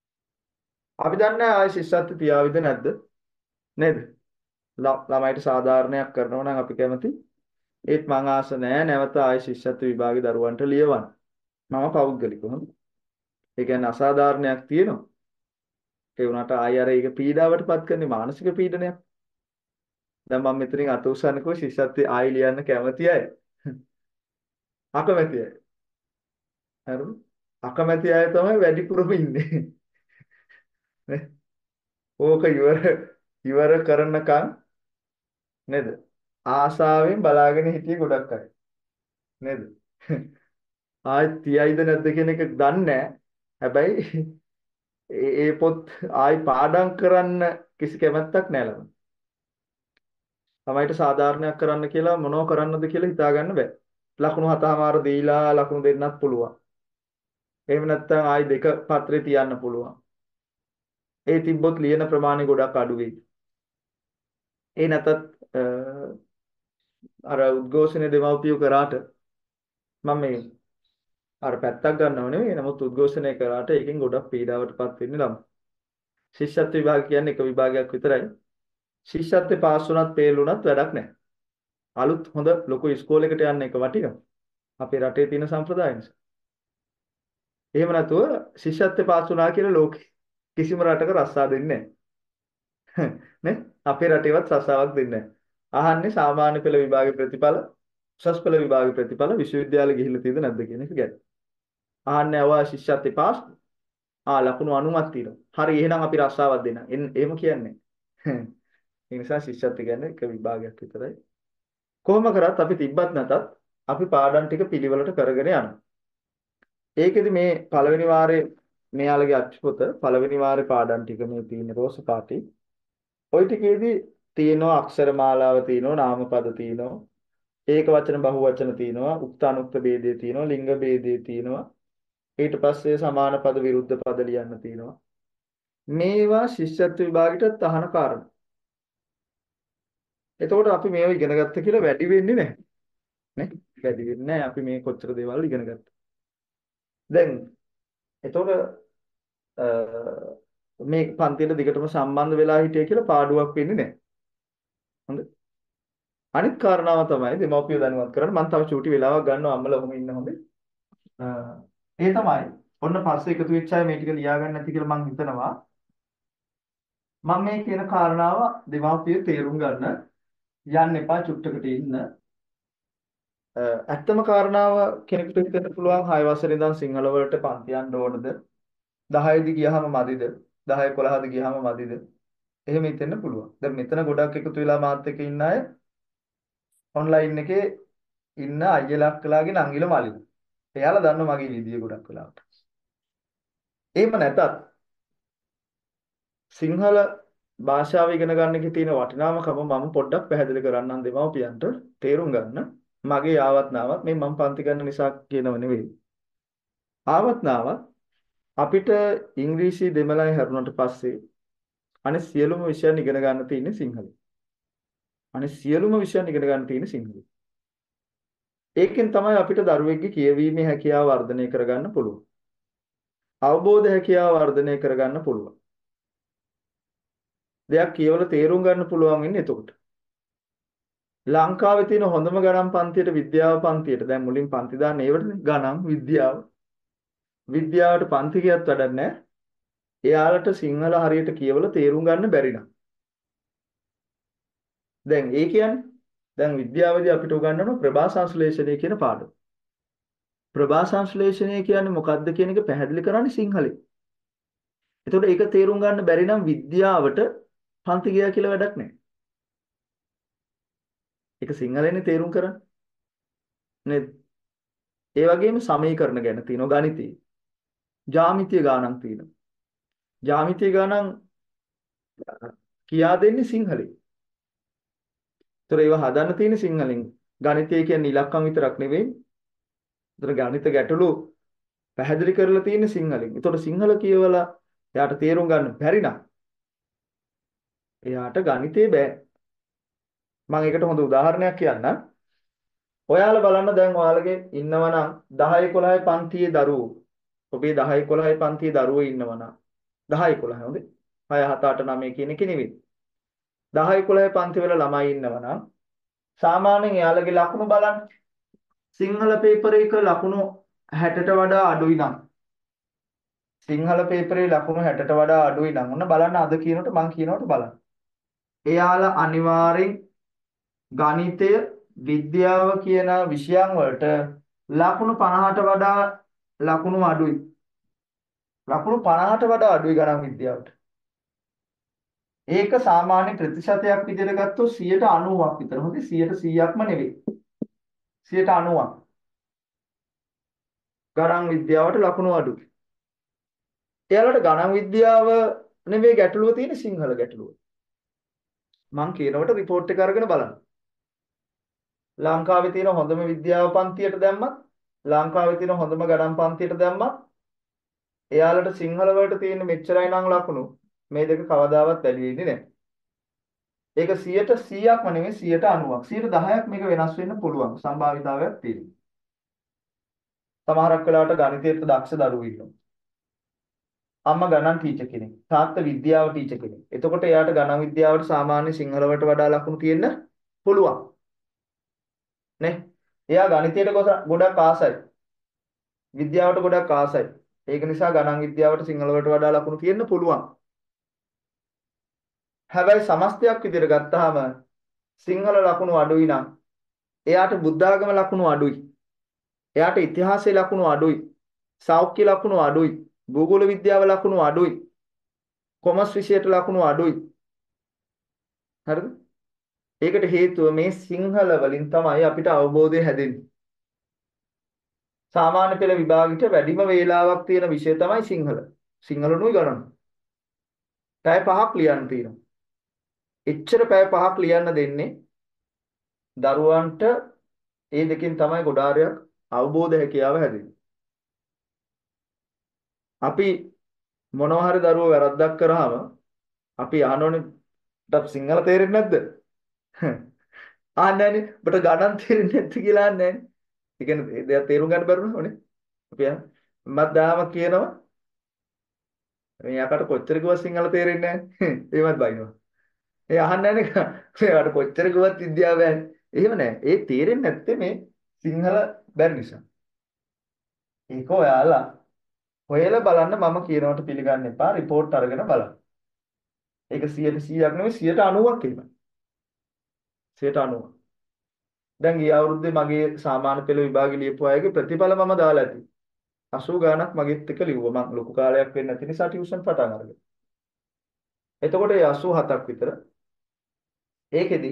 අපි දන්නේ ආයේ ශිෂ්‍යත්ව තියාවිද නැද්ද? නේද? ළමයිට සාධාරණයක් කරනවා නම් අපි කැමති. ඒත් මං ආස නෑ නැවත ආයේ ශිෂ්‍යත්ව විභාගේ දරුවන්ට ලියවන්න. මම පෞද්ගලිකව හොඳ. ඒ කියන්නේ අසාධාරණයක් තියෙනවා. ඒ වුණාට ආයෙ අර ඒක පීඩාවටපත් කරන්නේ මානසික පීඩනයක්. දැන් මම මෙතනින් අත උස්සන්නකෝ ශිෂ්‍යත්වයේ ආයෙ ලියන්න කැමති අය. අකමැති අය. හරිද? අකමැති අය තමයි වැඩිපුරම ඉන්නේ. නේ? ඕක ඉවර ඉවර කරනකන් නේද? ආසාවෙන් බලාගෙන හිටියේ ගොඩක් අය. නේද? ආයෙත් තියයිද නැද්ද කියන එක දන්නේ නැහැ. හැබැයි ඒ ඒ පොත් ආයි පාඩම් කරන්න කිසි කැමැත්තක් නැහැ ළමයි. ළමයිට සාධාරණයක් කරන්න කියලා මොනව කරන්නද කියලා හිතා ගන්න බෑ. ලකුණු හතමාර දීලා ලකුණු දෙන්නත් පුළුවන්. එහෙම නැත්නම් ආයි දෙක පත්‍රේ තියන්න පුළුවන්. ඒ තිබ්බොත් ලියන ප්‍රමාණය ගොඩක් අඩු වෙයි. ඒ නැතත් අර උද්ඝෝෂණය දෙමව්පියෝ කරාට මම මේ අර පැත්තක් ගන්නව නෙවෙයි. නමුත් උද්ඝෝෂණය කරාට ඒකෙන් ගොඩක් පීඩාවටපත් වෙන්නේ ළමයි. ශිෂ්‍යත්ව විභාග කියන්නේ එක විභාගයක් විතරයි. ශිෂ්‍යත්වේ පාස් වුණත් ෆේල් වුණත් වැඩක් නැහැ. අලුත් හොඳ ලොකු ඉස්කෝලේකට යන්න එක වටිනවා. අපේ රටේ තියෙන සම්ප්‍රදාය නිසා. එහෙම නැතුව ශිෂ්‍යත්වේ පාස් වුණා කියලා ලෝකේ කිසිම රටක රස්සා දෙන්නේ නැහැ. නේ? අපේ රටේවත් රස්සාවක් දෙන්නේ නැහැ. අහන්නේ සාමාන්‍ය පෙළ විභාගේ ප්‍රතිඵල, උසස් පෙළ විභාගේ ප්‍රතිඵල විශ්වවිද්‍යාලෙ ගිහිල්ලා තියෙද නැද්ද කියන එක ගැන. අහන්නේ අවවා ශිෂ්‍යත්වේ පාස්. ආ ලකුණු අනූවක් තියෙනවා. හරි එහෙනම් අපි රස්සාවක් දෙන්නම්. එන්න එහෙම කියන්නේ. ඒ නිසා ශිෂ්‍යත්ව කියන්නේ එක විභාගයක් විතරයි. කොහොම කරත් අපි තිබ්බත් නැතත් අපි පාඩම් ටික පිළිවෙලට කරගෙන යනවා. ඒකෙදි මේ පළවෙනි වාරේ මෙයාලගේ අච්චුපොත පළවෙනි වාරේ පාඩම් ටික මේ තියෙන රෝස පාටි. ওই ටිකේදී තියෙනවා අක්ෂර මාලාව තියෙනවා නාමපද තියෙනවා ඒක වචන බහු වචන තියෙනවා උක්ත අනුක්ත ભેදේ තියෙනවා ලිංග ભેදේ තියෙනවා ඊට පස්සේ සමාන පද විරුද්ධ පද ලියන්න තියෙනවා මේවා ශිෂ්‍යත්ව විභාගයට අහන කාරණා. එතකොට අපි මේව ඉගෙන ගත්ත කියලා වැඩි වෙන්නේ නැහැ නේ වැඩි වෙන්නේ නැහැ අපි මේ කොච්චර දේවල් ඉගෙන ගත්තා. දැන් එතකොට මේ පන්තියට දිගටම සම්බන්ධ වෙලා හිටිය කියලා පාඩුවක් වෙන්නේ නැහැ. හොඳයි. අනිත් කාරණාව තමයි දෙමව්පියෝ දැනුවත් කරන්න මම තව චූටි වෙලාවක් ගන්නවා අම්මලා ඔහොම ඉන්න හොඳේ. ඒ තමයි ඔන්න පස්සේ එකතු වෙච්ච අය මේ ටික ලියා ගන්න නැති කියලා මම හිතනවා. මම මේ කියන කාරණාව දෙමව්පියෝ තේරුම් ගන්න යන්න එපා චුට්ටකට ඉන්න. ඇත්තම කාරණාව කෙනෙකුට හිතන්න පුළුවන් හය වසරේ ඉඳන් සිංහල වලට පන්ති යන්න ඕනද? දහය දි ගියහම මදිද? දහය පොළහ දි ගියහම මදිද? එහෙම හිතෙන්න පුළුවන්. දැන් මෙතන ගොඩක් එකතු වෙලා මාත් එක්ක ඉන්න අය ඔන්ලයින් එකේ ඉන්න අයියලා අක්කලාගේ නංගිල මලින. එයාලා දන්නවා මගේ විදිය ගොඩක් වෙලාවට. එහෙම නැතත් සිංහල භාෂාව ඉගෙන ගන්න එකේ තියෙන වටිනාකම මම පොඩ්ඩක් පැහැදිලි කරන්නම් දෙමව්පියන්ට තේරුම් ගන්න. මගේ ආවත් නාවත් මේ මම පන්ති ගන්න නිසා කියනව නෙවෙයි. ආවත් නාවත් අපිට ඉංග්‍රීසි දෙමළයි හැරුණාට පස්සේ අනිත් සියලුම විෂයන් ඉගෙන ගන්න තියෙන්නේ සිංහලෙන්. අනිත් සියලුම විෂයන් ඉගෙන ගන්න තියෙන්නේ සිංහලෙන්. ඒකෙන් තමයි අපිට දරුවෙක්ගේ කියවීමේ හැකියාව වර්ධනය කරගන්න පුළුවන්. අවබෝධ හැකියාව වර්ධනය කරගන්න පුළුවන්. දෙයක් කියවල තේරුම් ගන්න පුළුවන් වෙන්නේ එතකොට. ලංකාවේ තියෙන හොඳම ගණන් පන්තියට විද්‍යාව පන්තියට දැන් මුලින් පන්ති දාන්නේ ඒවටනේ ගණන් විද්‍යාව. විද්‍යාවට පන්ති ගියත් වැඩක් නැහැ. එයාලට සිංහල හරියට කියවල තේරුම් ගන්න බැරි නම්. දැන් ඒ කියන්නේ දැන් විද්‍යාවේදී අපිට උගන්වන ප්‍රභා සංශ්ලේෂණය කියන පාඩම. ප්‍රභා සංශ්ලේෂණය කියන්නේ මොකක්ද කියන එක පැහැදිලි කරන්නේ සිංහලෙන්. එතකොට ඒක තේරුම් ගන්න බැරි නම් විද්‍යාවට පන්ති ගියා කියලා වැඩක් නැහැ. ඒක සිංහලෙන්නේ තේරුම් කරන්නේ. නේද? ඒ වගේම සමීකරණ ගැන තියෙනවා ගණිතයේ. ජ්‍යාමිතිය ගානක් තියෙනවා. ජ්‍යාමිතිය ගානක් කියා දෙන්නේ සිංහලෙන්. ඒතර ඒවා හදන්න තියෙන්නේ සිංහලෙන්. ගණිතය කියන්නේ ඉලක්කම් විතරක් නෙවෙයි. ඒතර ගණිත ගැටලු පැහැදිලි කරලා තියෙන්නේ සිංහලෙන්. ඒතකොට සිංහල කියවලා එයාට තේරුම් ගන්න බැරි නම් එයාට ගණිතේ බෑ. මම ඒකට හොඳ උදාහරණයක් කියන්නම්. ඔයාලා බලන්න දැන් ඔයාලගේ ඉන්නවනම් දහය එකොළහ පන්තියේ දරුවෝ. ඔබේ දහය එකොළහ පන්තියේ දරුවෝ ඉන්නවනම් දහය එකොළහ හොඳේ. හය හත අට නවය කියන එක නෙවෙයි. දහය එකොළහ පන්ති වල ළමයි ඉන්නවනම් සාමාන්‍යයෙන් එයාලගේ ලකුණු බලන්න. සිංහල පේපර් එක ලකුණු හැටට වඩා අඩුයි නම් සිංහල පේපරේ ලකුණු හැටට වඩා අඩුයි නම් ඔන්න බලන්න අද කියනකොට මම කියනකොට බලන්න. එයාලා අනිවාර්යෙන් ගණිතය විද්‍යාව කියන විෂයන් වලට ලකුණු පනහට වඩා ලකුණු අඩුයි. ලකුණු පනහට වඩා අඩුයි ගණන් විද්‍යාවට. ඒක සාමාන්‍ය ප්‍රතිශතයක් විදිහට ගත්තොත් සියයට අනූවක් විතර. හොඳේ සියයට සීයක්ම නෙවෙයි. සියයට අනූවක්. ගණන් විද්‍යාවට ලකුණු අඩුයි. එයාලට ගණන් විද්‍යාව නෙවෙයි ගැටලුව තියෙන්නේ සිංහල ගැටලුව. මම කියනකොට report එක අරගෙන බලන්න. ලංකාවේ තියෙන හොඳම විද්‍යාව පන්තියට දැම්මත් ලංකාවේ තියෙන හොඳම ගණන් පන්තියට දැම්මත් එයාලට සිංහල වලට තියෙන මෙච්චරයි නම් ලකුණු මේ දෙක කවදාවත් වැඩි වෙන්නේ නැහැ. ඒක සියයට සීයක්ම නෙවෙයි සියයට අනූවක්. සියයට දහයක් මේක වෙනස් වෙන්න පුළුවන් සම්භාවිතාවයක් තියෙනවා. සමහරක් වෙලාවට ගණිතයට දක්ෂ දරුවෝ ඉන්නවා. අම්මා ගණන් ටීචර් කෙනෙක්. තාත්තා විද්‍යාව ටීචර් කෙනෙක්. එතකොට එයාට ගණන් විද්‍යාවට සාමාන්‍ය සිංහල වලට වඩා ලකුණු තියෙන්න පුළුවන්. නේ? එයා ගණිතයට ගොඩක් ආසයි. විද්‍යාවට ගොඩක් ආසයි. ඒක නිසා ගණන් විද්‍යාවට සිංහල වලට වඩා ලකුණු තියෙන්න පුළුවන්. හැබැයි සමස්තයක් විදිහට ගත්තාම සිංහල ලකුණු අඩුයි නම් එයාට බුද්ධාගම ලකුණු අඩුයි. එයාට ඉතිහාසයේ ලකුණු අඩුයි. සෞඛ්‍ය ලකුණු අඩුයි. භූගෝල විද්‍යාව ලකුණු අඩුයි. කොමර්ස් විෂයට ලකුණු අඩුයි. හරිද? ඒකට හේතුව මේ සිංහල වලින් තමයි අපිට අවබෝධය හැදෙන්නේ. සාමාන්‍ය පෙළ විභාගෙට වැඩිම වේලාවක් තියෙන විෂය තමයි සිංහල. සිංහලනුයි ගණන. පැය පහක් ලියන්න තියෙනවා. එච්චර පැය පහක් ලියන්න දෙන්නේ දරුවන්ට ඒ දෙකෙන් තමයි ගොඩාරියක් අවබෝධ හැකියාව හැදෙන්නේ. අපි මොනවා හරි දරුවෝ වැරද්දක් කරාම අපි අහනෝනේ අපට සිංහල තේරෙන්නේ නැද්ද? ආන්නේ නැනේ. ඔබට ගණන් තේරෙන්නේ නැද්ද කියලා ආන්නේ නැනේ. ඒ කියන්නේ දෙයක් තේරුම් ගන්න බැරුණා අපි යන මත් දාම කියනවා මේ යකට කොච්චර කිව්වත් සිංහල තේරෙන්නේ නැහැ. ඒවත් බයිනවා. ඒ අහන්නේ නැහැ නේ. ඒකට කොච්චර කිව්වත් විද්‍යාව බෑනේ. එහෙම නැහැ. ඒ තේරෙන්නේ නැත්තේ මේ සිංහල බැරි නිසා. ඒක ඔයාලා හොයලා බලන්න මම කියනවට පිළිගන්න එපා. රිපෝට් අරගෙන බලන්න. ඒක සීයට සීයක් නෙවෙයි සීයට අනූවක් එහෙමයි. සීයට අනූව. දැන් ගිය අවුරුද්දේ මගේ සාමාන්‍ය පෙළ විභාගෙ ලියපු අයගේ ප්‍රතිඵල මම දාලා ඇති. අසූ ගාණක් මගෙත් එක්ක ලිව්වා. මම ලොකු කාලයක් වෙන්නේ නැති නිසා ටියුෂන් පටන් අරගෙන. එතකොට ඒ අසූ හතක් විතර. ඒකෙදි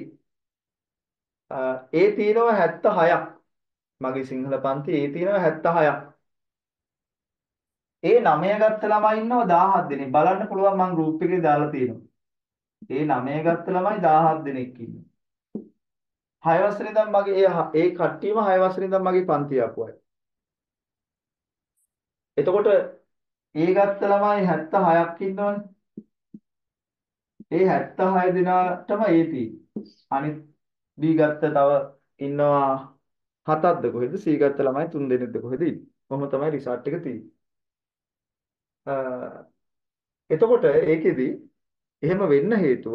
ඒ තියෙනවා හැත්තෑ හයක්. මගේ සිංහල පන්ති ඒ තියෙනවා හැත්තෑ හයක්. ඒ නවය ගත්ත ළමයි ඉන්නවා දාහක් දෙනෙක්. බලන්න පුළුවන් මම ගෲප් එකේ දාලා තියෙනවා. ඒ නවය ගත්ත ළමයි දාහක් දෙනෙක් ඉන්නවා. හය වසරේ ඉඳන් මගේ ඒ ඒ කට්ටියම හය වසරේ ඉඳන් මගේ පන්ති ආපු අය. එතකොට ඒ ගත්ත ළමයි හැත්තෑ හයක් ඉන්නවනේ. ඒ හැත්තෑ හය දෙනාටම ඒ තියෙන්නේ. අනිත් B ගත්ත තව ඉන්නවා හතක්ද කොහෙද? C ගත්ත ළමයි තුන් දෙනෙක්ද කොහෙද ඉන්නේ? කොහොම තමයි රිසර්ච් එක තියෙන්නේ. එතකොට ඒකෙදි එහෙම වෙන්න හේතුව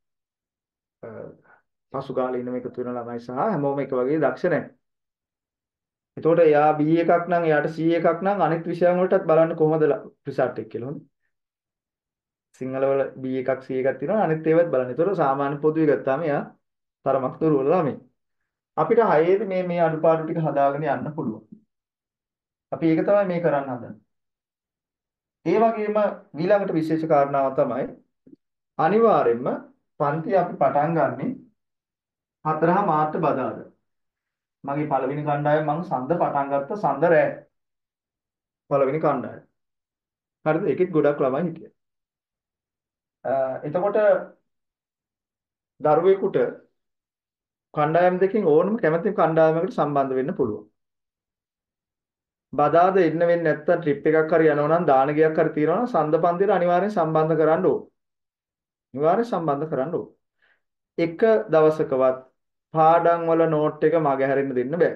පසු කාලේ ඉන්නම එකතු වෙන ළමයි සහ හැමෝම එක වගේ දක්ෂ නැහැ. එතකොට එයා B එකක් නම් එයාට C එකක් නම් අනිත් විෂයන් වලටත් බලන්න කොහොමද රිසර්ච් එක කියලා හොඳ. සිංහල වල B එකක් C එකක් තියෙනවා අනිත් ඒවාත් බලන්න. එතකොට සාමාන්‍ය පොදුවේ ගත්තාම එයා තරමක් දුර්වල ළමයි. අපිට හයේදී මේ මේ අඩුපාඩු ටික හදාගෙන යන්න පුළුවන්. අපි ඒක තමයි මේ කරන්න හදන්නේ. ඒ වගේම ඊළඟට විශේෂ කාරණාව තමයි අනිවාර්යයෙන්ම පන්ති අපි පටන් ගන්නෙ හතරහා මාර්ට බදාද. මගේ පළවෙනි කණ්ඩායම මම සඳ පටන් ගත්ත සඳ රෑ. පළවෙනි කණ්ඩායම. හරිද? ඒකෙත් ගොඩක් ළමයි හිටියා. එතකොට දරුවෙකුට කණ්ඩායම් දෙකෙන් ඕනම කැමති කණ්ඩායමකට සම්බන්ධ වෙන්න පුළුවන්. බදාද ඉන්න වෙන්නේ නැත්තම් ට්‍රිප් එකක් හරි යනවා නම් දාන ගයක් හරි තියනවා නම් සඳ පන්තියට අනිවාර්යෙන් සම්බන්ධ කරන්න ඕන. අනිවාර්යෙන් සම්බන්ධ කරන්න ඕන. එක දවසකවත් පාඩම් වල නෝට් එක මගහැරෙන්න දෙන්න බෑ.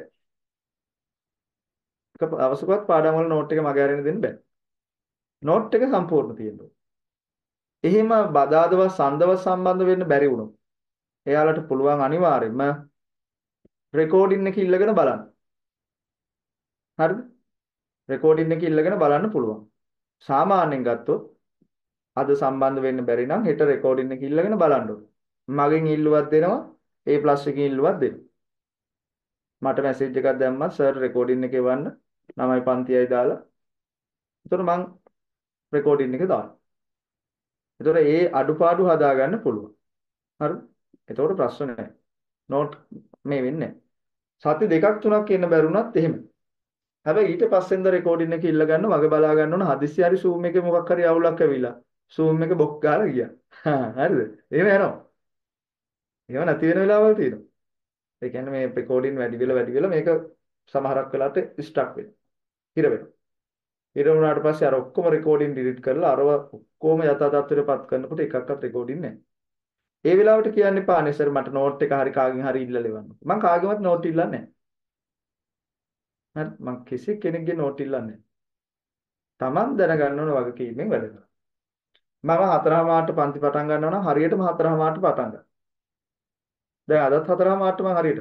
එක දවසකවත් පාඩම් වල නෝට් එක මගහැරෙන්න දෙන්න බෑ. නෝට් එක සම්පූර්ණ තියෙන්න ඕන. එහෙම බදාදව සඳව සම්බන්ධ වෙන්න බැරි වුණොත් එයාලට පුළුවන් අනිවාර්යෙන්ම රෙකෝඩින් එක ඉල්ලගෙන බලන්න. හරිද? රෙකෝඩින් එක ඉල්ලගෙන බලන්න පුළුවන්. සාමාන්‍යයෙන් ගත්තොත් අද සම්බන්ධ වෙන්න බැරි නම් හෙට රෙකෝඩින් එක ඉල්ලගෙන බලන්න ඕන. මගෙන් ඉල්ලුවක් දෙනවා A+ එකකින් ඉල්ලුවක් දෙනවා. මට මැසේජ් එකක් දැම්මත් සර් රෙකෝඩින් එක එවන්න නමයි පන්තියයි දාලා. එතකොට මං රෙකෝඩින් එක දානවා. එතකොට ඒ අඩුපාඩු හදාගන්න පුළුවන්. හරිද? එතකොට ප්‍රශ්න නැහැ. නෝට් මේ වෙන්නේ නැහැ. සති දෙකක් තුනක් ඉන්න බැරුණත් එහෙම. හැබැයි ඊට පස්සෙන්ද රෙකෝඩින් එක ඉල්ල ගන්න වගේ බලා ගන්න ඕන හදිස්සි හරි Zoom එකේ මොකක් හරි අවුලක් ඇවිල්ලා Zoom එක බොක් ගාලා ගියා. හරිද? එහෙම යනවා. එහෙම නැති වෙන වෙලාවල් තියෙනවා. ඒ කියන්නේ මේ රෙකෝඩින් වැඩි වෙලා වැඩි වෙලා මේක සමහරක් වෙලාවට ස්ටක් වෙනවා. හිර වෙනවා. හිර වුණාට පස්සේ අර ඔක්කොම රෙකෝඩින් ඩිලීට් කරලා අරව ඔක්කොම යථා තත්ත්වයටපත් කරනකොට එකක්වත් රෙකෝඩින් නැහැ. ඒ වෙලාවට කියන්න එපා නේ සර් මට නෝට් එක හරි කාගෙන් හරි ඉල්ලලා ලෙවන්න. මම කාගෙවත් නෝට් ඉල්ලන්නේ නැහැ. හරි මම කිසි කෙනෙක්ගේ නෝට් ඉල්ලන්නේ නැහැ. Taman දැනගන්න ඕන වගකීමෙන් වැඩ කරන්න. මම හතරහා මාට පන්ති පටන් ගන්නවා නම් හරියටම හතරහා මාට පටන් ගන්න. දැන් අදත් හතරහා මාට මම හරියට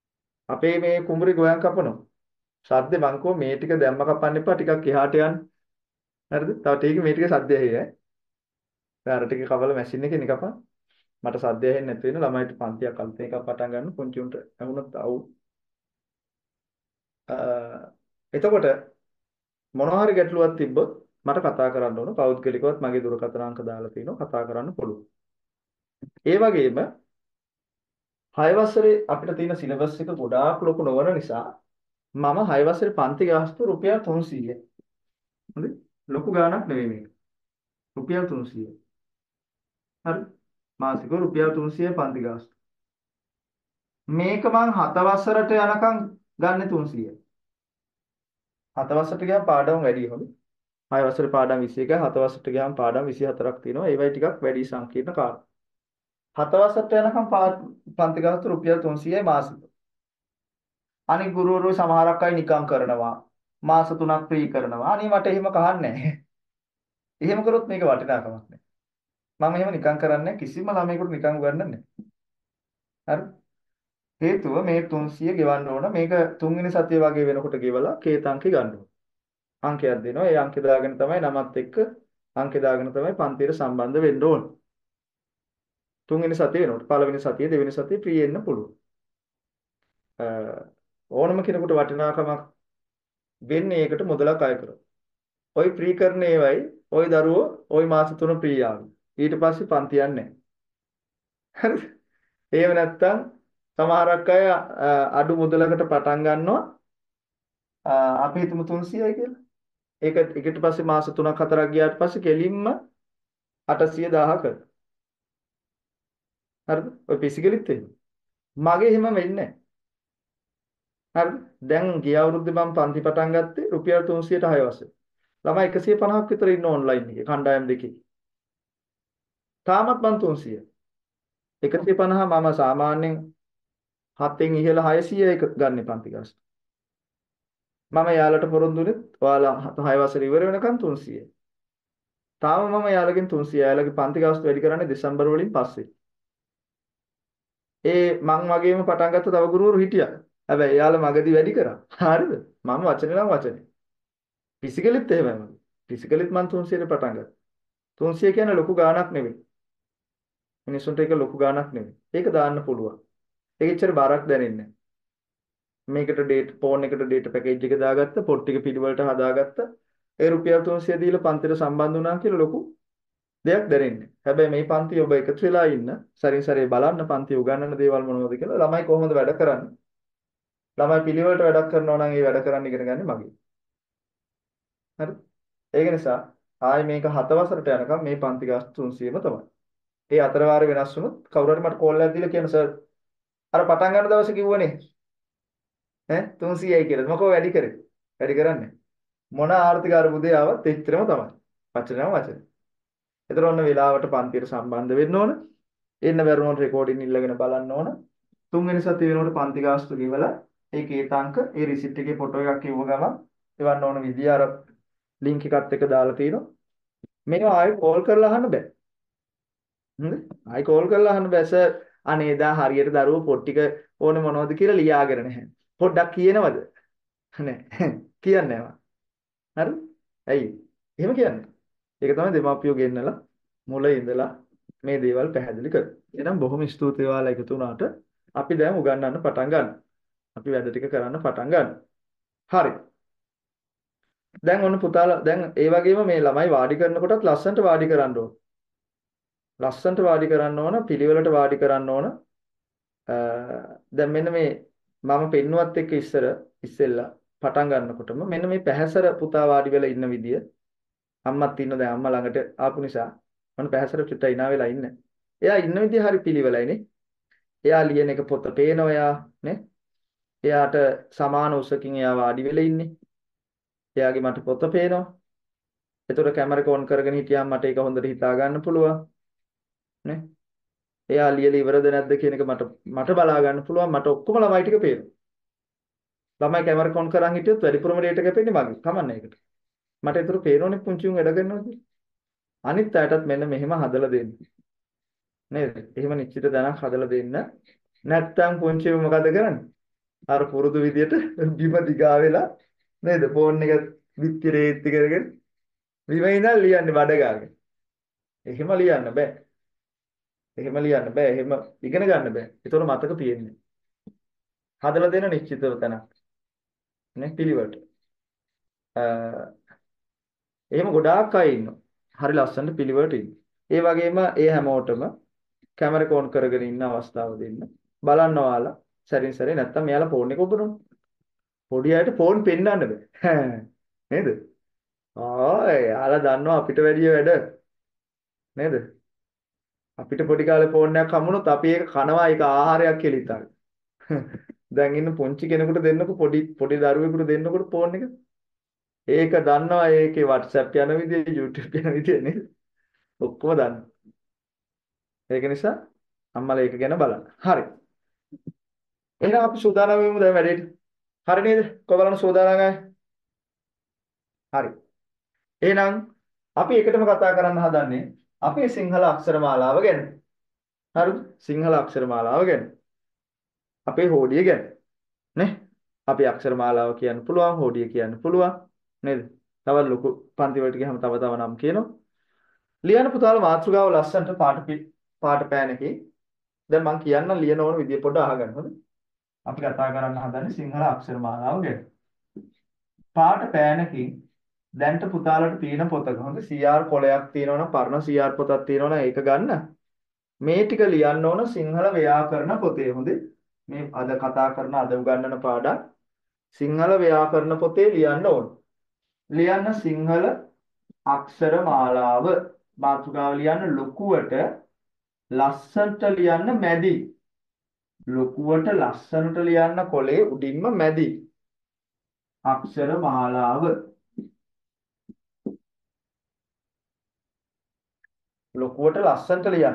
අපේ මේ කුඹුරේ ගෝයන් කපනවා. සද්දේ මං කෝ මේ ටික දැම්ම කපන්න එපා ටිකක් එහාට යන්න. හරිද? තව ටික මේ ටික සද්ද ඇහි ඈ. දැන් අර ටික කවල මැෂින් එකේ නිකපන්. මට සද්ද ඇහෙන්නේ නැති වෙන ළමයිට පන්තියක් අලුත් එකක් පටන් ගන්න පුංචි උන්ට ඇහුනොත් අවු. අ, එතකොට මොනවා හරි ගැටලුවක් තිබ්බොත් මට කතා කරන්න ඕන. පෞද්ගලිකවත් මගේ දුරකථන අංක දාලා තිනවා කතා කරන්න පුළුවන්. ඒ වගේම හය වසරේ අපිට තියෙන සිලබස් එක ගොඩාක් ලොකු නොවන නිසා මම හය වසරේ පන්ති ගාස්තු රුපියල් තුන්සීය. හරි? ලොකු ගාණක් නෙවෙයි මේක. රුපියල් තුන්සීය. හරි? මාසික රුපියල් තුන්සීය පන්ති ගාස්තු. මේක මං හත වසරට යනකම් ගන්න තුන්සීය. හත වසරට ගියාම පාඩම වැඩි හොඳ. හය වසරේ පාඩම් විසි එකයි හත වසරට ගියාම පාඩම් විසි හතරක් තියෙනවා. ඒවයි ටිකක් වැඩි සංකීර්ණ කාර්ය. හත වසරට යනකම් පා- පන්ති ගාස්තු රුපියල් තුන්සීයයි මාසික. අනික ගුරුවරු සමහරක් අය නිකම් කරනවා. මාස තුනක් ෆ්‍රී කරනවා. අනේ මට එහෙම කහන්නේ නැහැ. එහෙම කරොත් මේක වටිනාකමක් නැහැ. මම එහෙම නිකම් කරන්නේ නැහැ. කිසිම ළමයෙකුට නිකම් උගන්වන්නේ නැහැ. හරි? හේතුව මේ තුන්සීය ගෙවන්න ඕන. මේක තුන්වෙනි සතිය වගේ වෙනකොට ගෙවලා කේත අංකේ ගන්න ඕන. අංකයක් දෙනවා. ඒ අංකේ දාගෙන තමයි නමත් එක්ක අංකේ දාගෙන තමයි පන්තියට සම්බන්ධ වෙන්න ඕන. තුන්වෙනි සතිය වෙනකොට පළවෙනි සතිය දෙවෙනි සතිය ෆ්‍රී එන්න පුළුවන්. අ, ඕනම කෙනෙකුට වටිනාකමක් වෙන්නේ ඒකට මුදලක් අය කරොත්. ওই ෆ්‍රී කරන ඒවයි ওই දරුවෝ ওই මාස තුන ෆ්‍රී ආවි. ඊට පස්සේ පන්තියක් නැහැ. හරිද? එහෙම නැත්නම් සමහරක් අය අ, අඩු මුදලකට පටන් ගන්නවා. අ, අපි හිතමු තුන්සීයයි කියලා. ඒක ඊට පස්සේ මාස තුනක් හතරක් ගියාට පස්සේ කෙලින්ම අටසිය දහයක. හරිද? ඔය පිසිකලිත් එහෙම. මගේ එහෙම වෙන්නේ නැහැ. හරිද? දැන් ගිය අවුරුද්දේ මම පන්ති පටන් ගත්තේ රුපියල් තුන්සීයට හය වසරේ. ළමයි එකසිය පනහක් විතර ඉන්න ඔන්ලයින් එකේ කණ්ඩායම් දෙකේ. තාමත් මං තුන්සීය. එකසිය පනහ මම සාමාන්‍යයෙන් හතෙන් ඉහළ හයසීය එක ගන්න පන්ති ගාස්තු. මම යාළට පොරොන්දුනේ ඔයාලා හය වසර ඉවර වෙනකන් තුන්සීය. තාම මම යාළගෙන් තුන්සීය. යාළගේ පන්ති ගාස්තු වැඩි කරන්නේ දෙසැම්බර් වලින් පස්සේ. ඒ මං වගේම පටන් ගත්ත තව ගුරුවරු හිටියා. හැබැයි යාළ මගදී වැඩි කරා. හරිද? මම වචනේ නම් වචනේ. ෆිසිකලිත් එහෙමයි මගේ. ෆිසිකලිත් මං තුන්සීයට පටන් ගත්තා. තුන්සීය කියන්නේ ලොකු ගාණක් නෙවෙයි. මිනිස්සුන්ට ඒක ලොකු ගාණක් නෙවෙයි. ඒක දාන්න පුළුවන්. ඒක එච්චර බාරක් දැනෙන්නේ නැහැ. මේකට ඩේට් ෆෝන් එකට ඩේටා පැකේජ් එක දාගත්ත පොත් ටික පිළිවෙලට හදාගත්ත ඒ රුපියල් තුන්සීය දීලා පන්තියට සම්බන්ධ වුණා කියලා ලොකු දෙයක් දැනෙන්නේ. හැබැයි මේ පන්ති ඔබ එකතු වෙලා ඉන්න සරින් සරේ බලන්න පන්ති උගන්වන දේවල් මොනවද කියලා ළමයි කොහොමද වැඩ කරන්නේ? ළමයි පිළිවෙලට වැඩක් කරනවා නම් ඒ වැඩ කරන්න ඉගෙන ගන්න මගේ. හරි? ඒක නිසා ආයි මේක හත වසරට යනකම් මේ පන්ති ගාස්තු තුන්සීයම තමයි. ඒ අතර වාරේ වෙනස් වුණොත් කවුරු හරි මට කෝල් එකක් දීලා කියන සර් අර පටන් ගන්න දවසේ කිව්වනේ ඈ තුන්සීයයි කියලා. මොකෝ වැඩි කරේ? වැඩි කරන්නේ. මොන ආර්ථික අර්බුදේ ආවත් එච්චරම තමයි. වචනම වචන. ඒතර ඔන්න වෙලාවට පන්තියට සම්බන්ධ වෙන්න ඕන. එන්න බැරුණොත් රෙකෝඩින් ඉල්ලගෙන බලන්න ඕන. තුන්වෙනි සතිය වෙනකොට පන්ති ගාස්තු ගෙවලා ඒ කේතාංක ඒ රිසිට් එකේ ෆොටෝ එකක් කිව්ව ගමන් එවන්න ඕන විදිය අර ලින්ක් එකත් එක දාලා තිනවා. මේවා ආයෙ කෝල් කරලා අහන්න බෑ. හරිද? ආයෙ කෝල් කරලා අහන්න බෑ සර්. අනේ එදා හරියට දරුවෝ පොත් ටික ඕනේ මොනවද කියලා ලියාගෙන නැහැ. පොඩ්ඩක් කියනවද? නැහැ. කියන්නේ නැහැ. හරි? ඇයි? එහෙම කියන්නේ. ඒක තමයි දෙමාපියෝ ගෙන්නලා මුල ඉඳලා මේ දේවල් පැහැදිලි කරන්නේ. එහෙනම් බොහොම ස්තුතියි ඔයාලා එකතු වුණාට. අපි දැන් උගන්වන්න පටන් ගන්නවා. අපි වැඩ ටික කරන්න පටන් ගන්නවා. හරි. දැන් ඔන්න පුතාලා දැන් ඒ වගේම මේ ළමයි වාඩි කරනකොටත් ලස්සනට වාඩි කරන්න ඕන. ලස්සනට වාඩි කරන්න ඕන, පිළිවෙලට වාඩි කරන්න ඕන. අ, දැන් මෙන්න මේ මම පෙන්නුවත් එක්ක ඉස්සර ඉස්සෙල්ලා පටන් ගන්නකොටම මෙන්න මේ පැහැසර පුතා වාඩි වෙලා ඉන්න විදිය අම්මත් ඉන්න දැන් අම්මා ළඟට ආපු නිසා මම පැහැසර චුට්ට ඉනා වෙලා ඉන්න. එයා ඉන්න විදිය හරි පිළිවෙලයිනේ. එයා ලියන එක පොත පේනවා එයා නේ. එයාට සමාන උසකින් එයා වාඩි වෙලා ඉන්නේ. එයාගේ මට පොත පේනවා. ඒතකොට කැමරක ඔන් කරගෙන හිටියාම මට ඒක හොඳට හිතා ගන්න පුළුවන් නේ. එයා ලියලා ඉවරද නැද්ද කියන එක මට මට බලා ගන්න පුළුවන්. මට ඔක්කොම ළමයි ටික පේනවා. ළමයි කැමරක ඔන් කරන් හිටියොත් වැඩිපුරම ඩේටා කැපෙන්නේ මගේ. කමන්නේ ඒකට. මට ඒතර පේනෝනේ පුංචි උන් වැඩ කරනවා කියලා. අනිත් අයටත් මෙන්න මෙහෙම හදලා දෙන්න. නේද? එහෙම නිශ්චිත දැනක් හදලා දෙන්න. නැත්තම් පුංචිව මොකද කරන්නේ? අර පුරුදු විදියට බිම දිගා වෙලා නේද? ෆෝන් එක විත්තිරේත්ති කරගෙන බිම ඉඳන් ලියන්නේ බඩ ගාගෙන. එහෙම ලියන්න බෑ. එහෙම ලියන්න බෑ. එහෙම ඉගෙන ගන්න බෑ. ඒතකොට මතක තියෙන්නේ. හදලා දෙන නිශ්චිතව තැනක්. නේ පිළිවෙලට. අ, එහෙම ගොඩාක් අය ඉන්නවා. හරි ලස්සනට පිළිවෙලට ඉන්නවා. ඒ වගේම ඒ හැමෝටම කැමරා ඔන් කරගෙන ඉන්න අවස්ථාව දෙන්න. බලන්න ඔයාලා සැරින් සැරේ නැත්තම් මෙයාලා ෆෝන් එක ඔබනවා. පොඩි අයට ෆෝන් පෙන්නන්න බෑ. නේද? ආ එයාලා දන්නවා අපිට වැඩිය වැඩ. නේද? අපිට පොඩි කාලේ ෆෝන් එකක් හම්බුනොත් අපි ඒක කනවා ඒක ආහාරයක් කියලා හිතන්නේ. දැන් ඉන්න පුංචි කෙනෙකුට දෙන්නකො පොඩි පොඩි දරුවෙකුට දෙන්නකො ෆෝන් එක. ඒක දන්නවා ඒකේ WhatsApp යන විදිය YouTube යන විදිය නේද? ඔක්කොම දන්නවා. ඒක නිසා අම්මලා ඒක ගැන බලන්න. හරි. එහෙනම් අපි සූදානම් වෙමු දැන් වැඩේට. හරි නේද? කොහොමද සූදානම් අය? හරි. එහෙනම් අපි එකටම කතා කරන්න හදන්නේ අපේ සිංහල අක්ෂර මාලාව ගැන. හරිද? සිංහල අක්ෂර මාලාව ගැන. අපේ හෝඩිය ගැන. නේ? අපි අක්ෂර මාලාව කියන්න පුළුවන්, හෝඩිය කියන්න පුළුවන්. නේද? තව ලොකු පන්ති වලට ගියම තව තව නම් කියනවා. ලියන්න පුතාලා මාතෘකාව ලස්සනට පාට පි- පාට පෑනකින් දැන් මම කියන්නම් ලියන ඕන විදිය පොඩ්ඩක් අහගන්න හොඳ. අපි කතා කරන්න හදන්නේ සිංහල අක්ෂර මාලාව ගැන. පාට පෑනකින් දැන්ට පුතාලට තියෙන පොතක හොඳ සී ආර් කොලයක් තියෙනවනම් පරණ සී ආර් පොතක් තියෙනවනම් ඒක ගන්න. මේ ටික ලියන්න ඕන සිංහල ව්‍යාකරණ පොතේ හොඳේ. මේ අද කතා කරන අද උගන්වන පාඩම් සිංහල ව්‍යාකරණ පොතේ ලියන්න ඕන. ලියන්න සිංහල අක්ෂර මාලාව මාතෘකාව ලියන්න ලොකුවට ලස්සනට ලියන්න මැදි. ලොකුවට ලස්සනට ලියන්න කොලේ උඩින්ම මැදි. අක්ෂර මාලාව ලොකුවට ලස්සනට ලියන්න.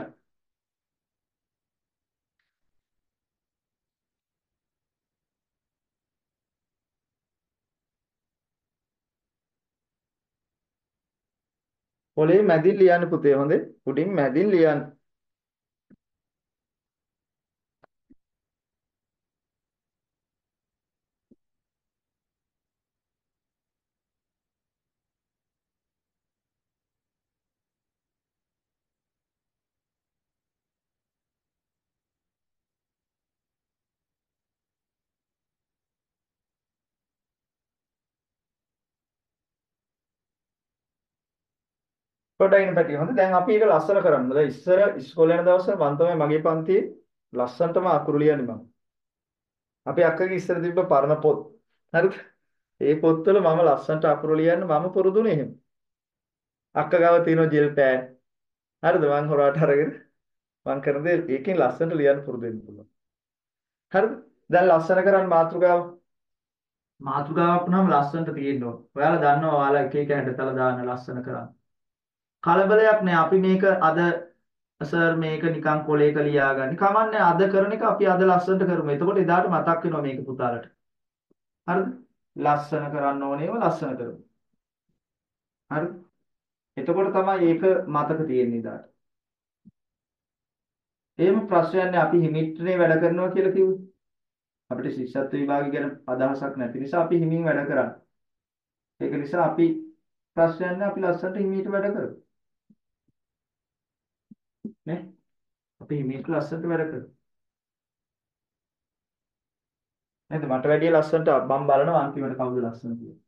කොලේ මැදින් ලියන්න පුතේ හොඳේ. උඩින් මැදින් ලියන්න. පොඩ්ඩක් ඉන්න පැටිය හොඳ. දැන් අපි ඒක ලස්සන කරමු. දැන් ඉස්සර ඉස්කෝලේ යන දවස්වල මම තමයි මගේ පන්තියේ ලස්සනටම අකුරු ලියන්නේ මම. අපි අක්කගේ ඉස්සර තිබ්බ පරණ පොත්. හරිද? ඒ පොත්වල මම ලස්සනට අකුරු ලියන්න මම පුරුදුනේ එහෙම. අක්ක ගාව තියෙන ජෙල් පෑන්. හරිද? මං හොරාට අරගෙන මං කරන දේ ඒකෙන් ලස්සනට ලියන්න පුරුදු වෙන්න පුළුවන්. හරිද? දැන් ලස්සන කරන් මාතෘකාව. මාතෘකාවක් නම් ලස්සනට තියෙන්න ඕන. ඔයාලා දන්නවා ඔයාලා එක එක හැඩතල දාන්න ලස්සන කරන්. කලබලයක් නෑ අපි මේක අද සර් මේක නිකන් කොලේක ලියාගන්න. කමන්නේ අද කරන එක අපි අද ලස්සනට කරමු. එතකොට එදාට මතක් වෙනවා මේක පුතාලට. හරිද? ලස්සන කරන්න ඕනේව ලස්සන කරමු. හරිද? එතකොට තමයි ඒක මතක තියෙන්නේ ඉදාට. එහෙම ප්‍රශ්නයක් නෑ අපි හිමිට්නේ වැඩ කරනවා කියලා කිව්වේ. අපිට ශිෂ්‍යත්ව විභාගය ගැන අදහසක් නැති නිසා අපි හිමින් වැඩ කරන්නේ. ඒක නිසා අපි ප්‍රශ්නයක් නෑ අපි ලස්සනට හිමීට වැඩ කරමු. නේ? අපි හිමීට ලස්සනට වැඩ කරමු. නේද? මට වැඩිය ලස්සනට මම බලනවා අන්තිමට කවුද ලස්සන කියලා.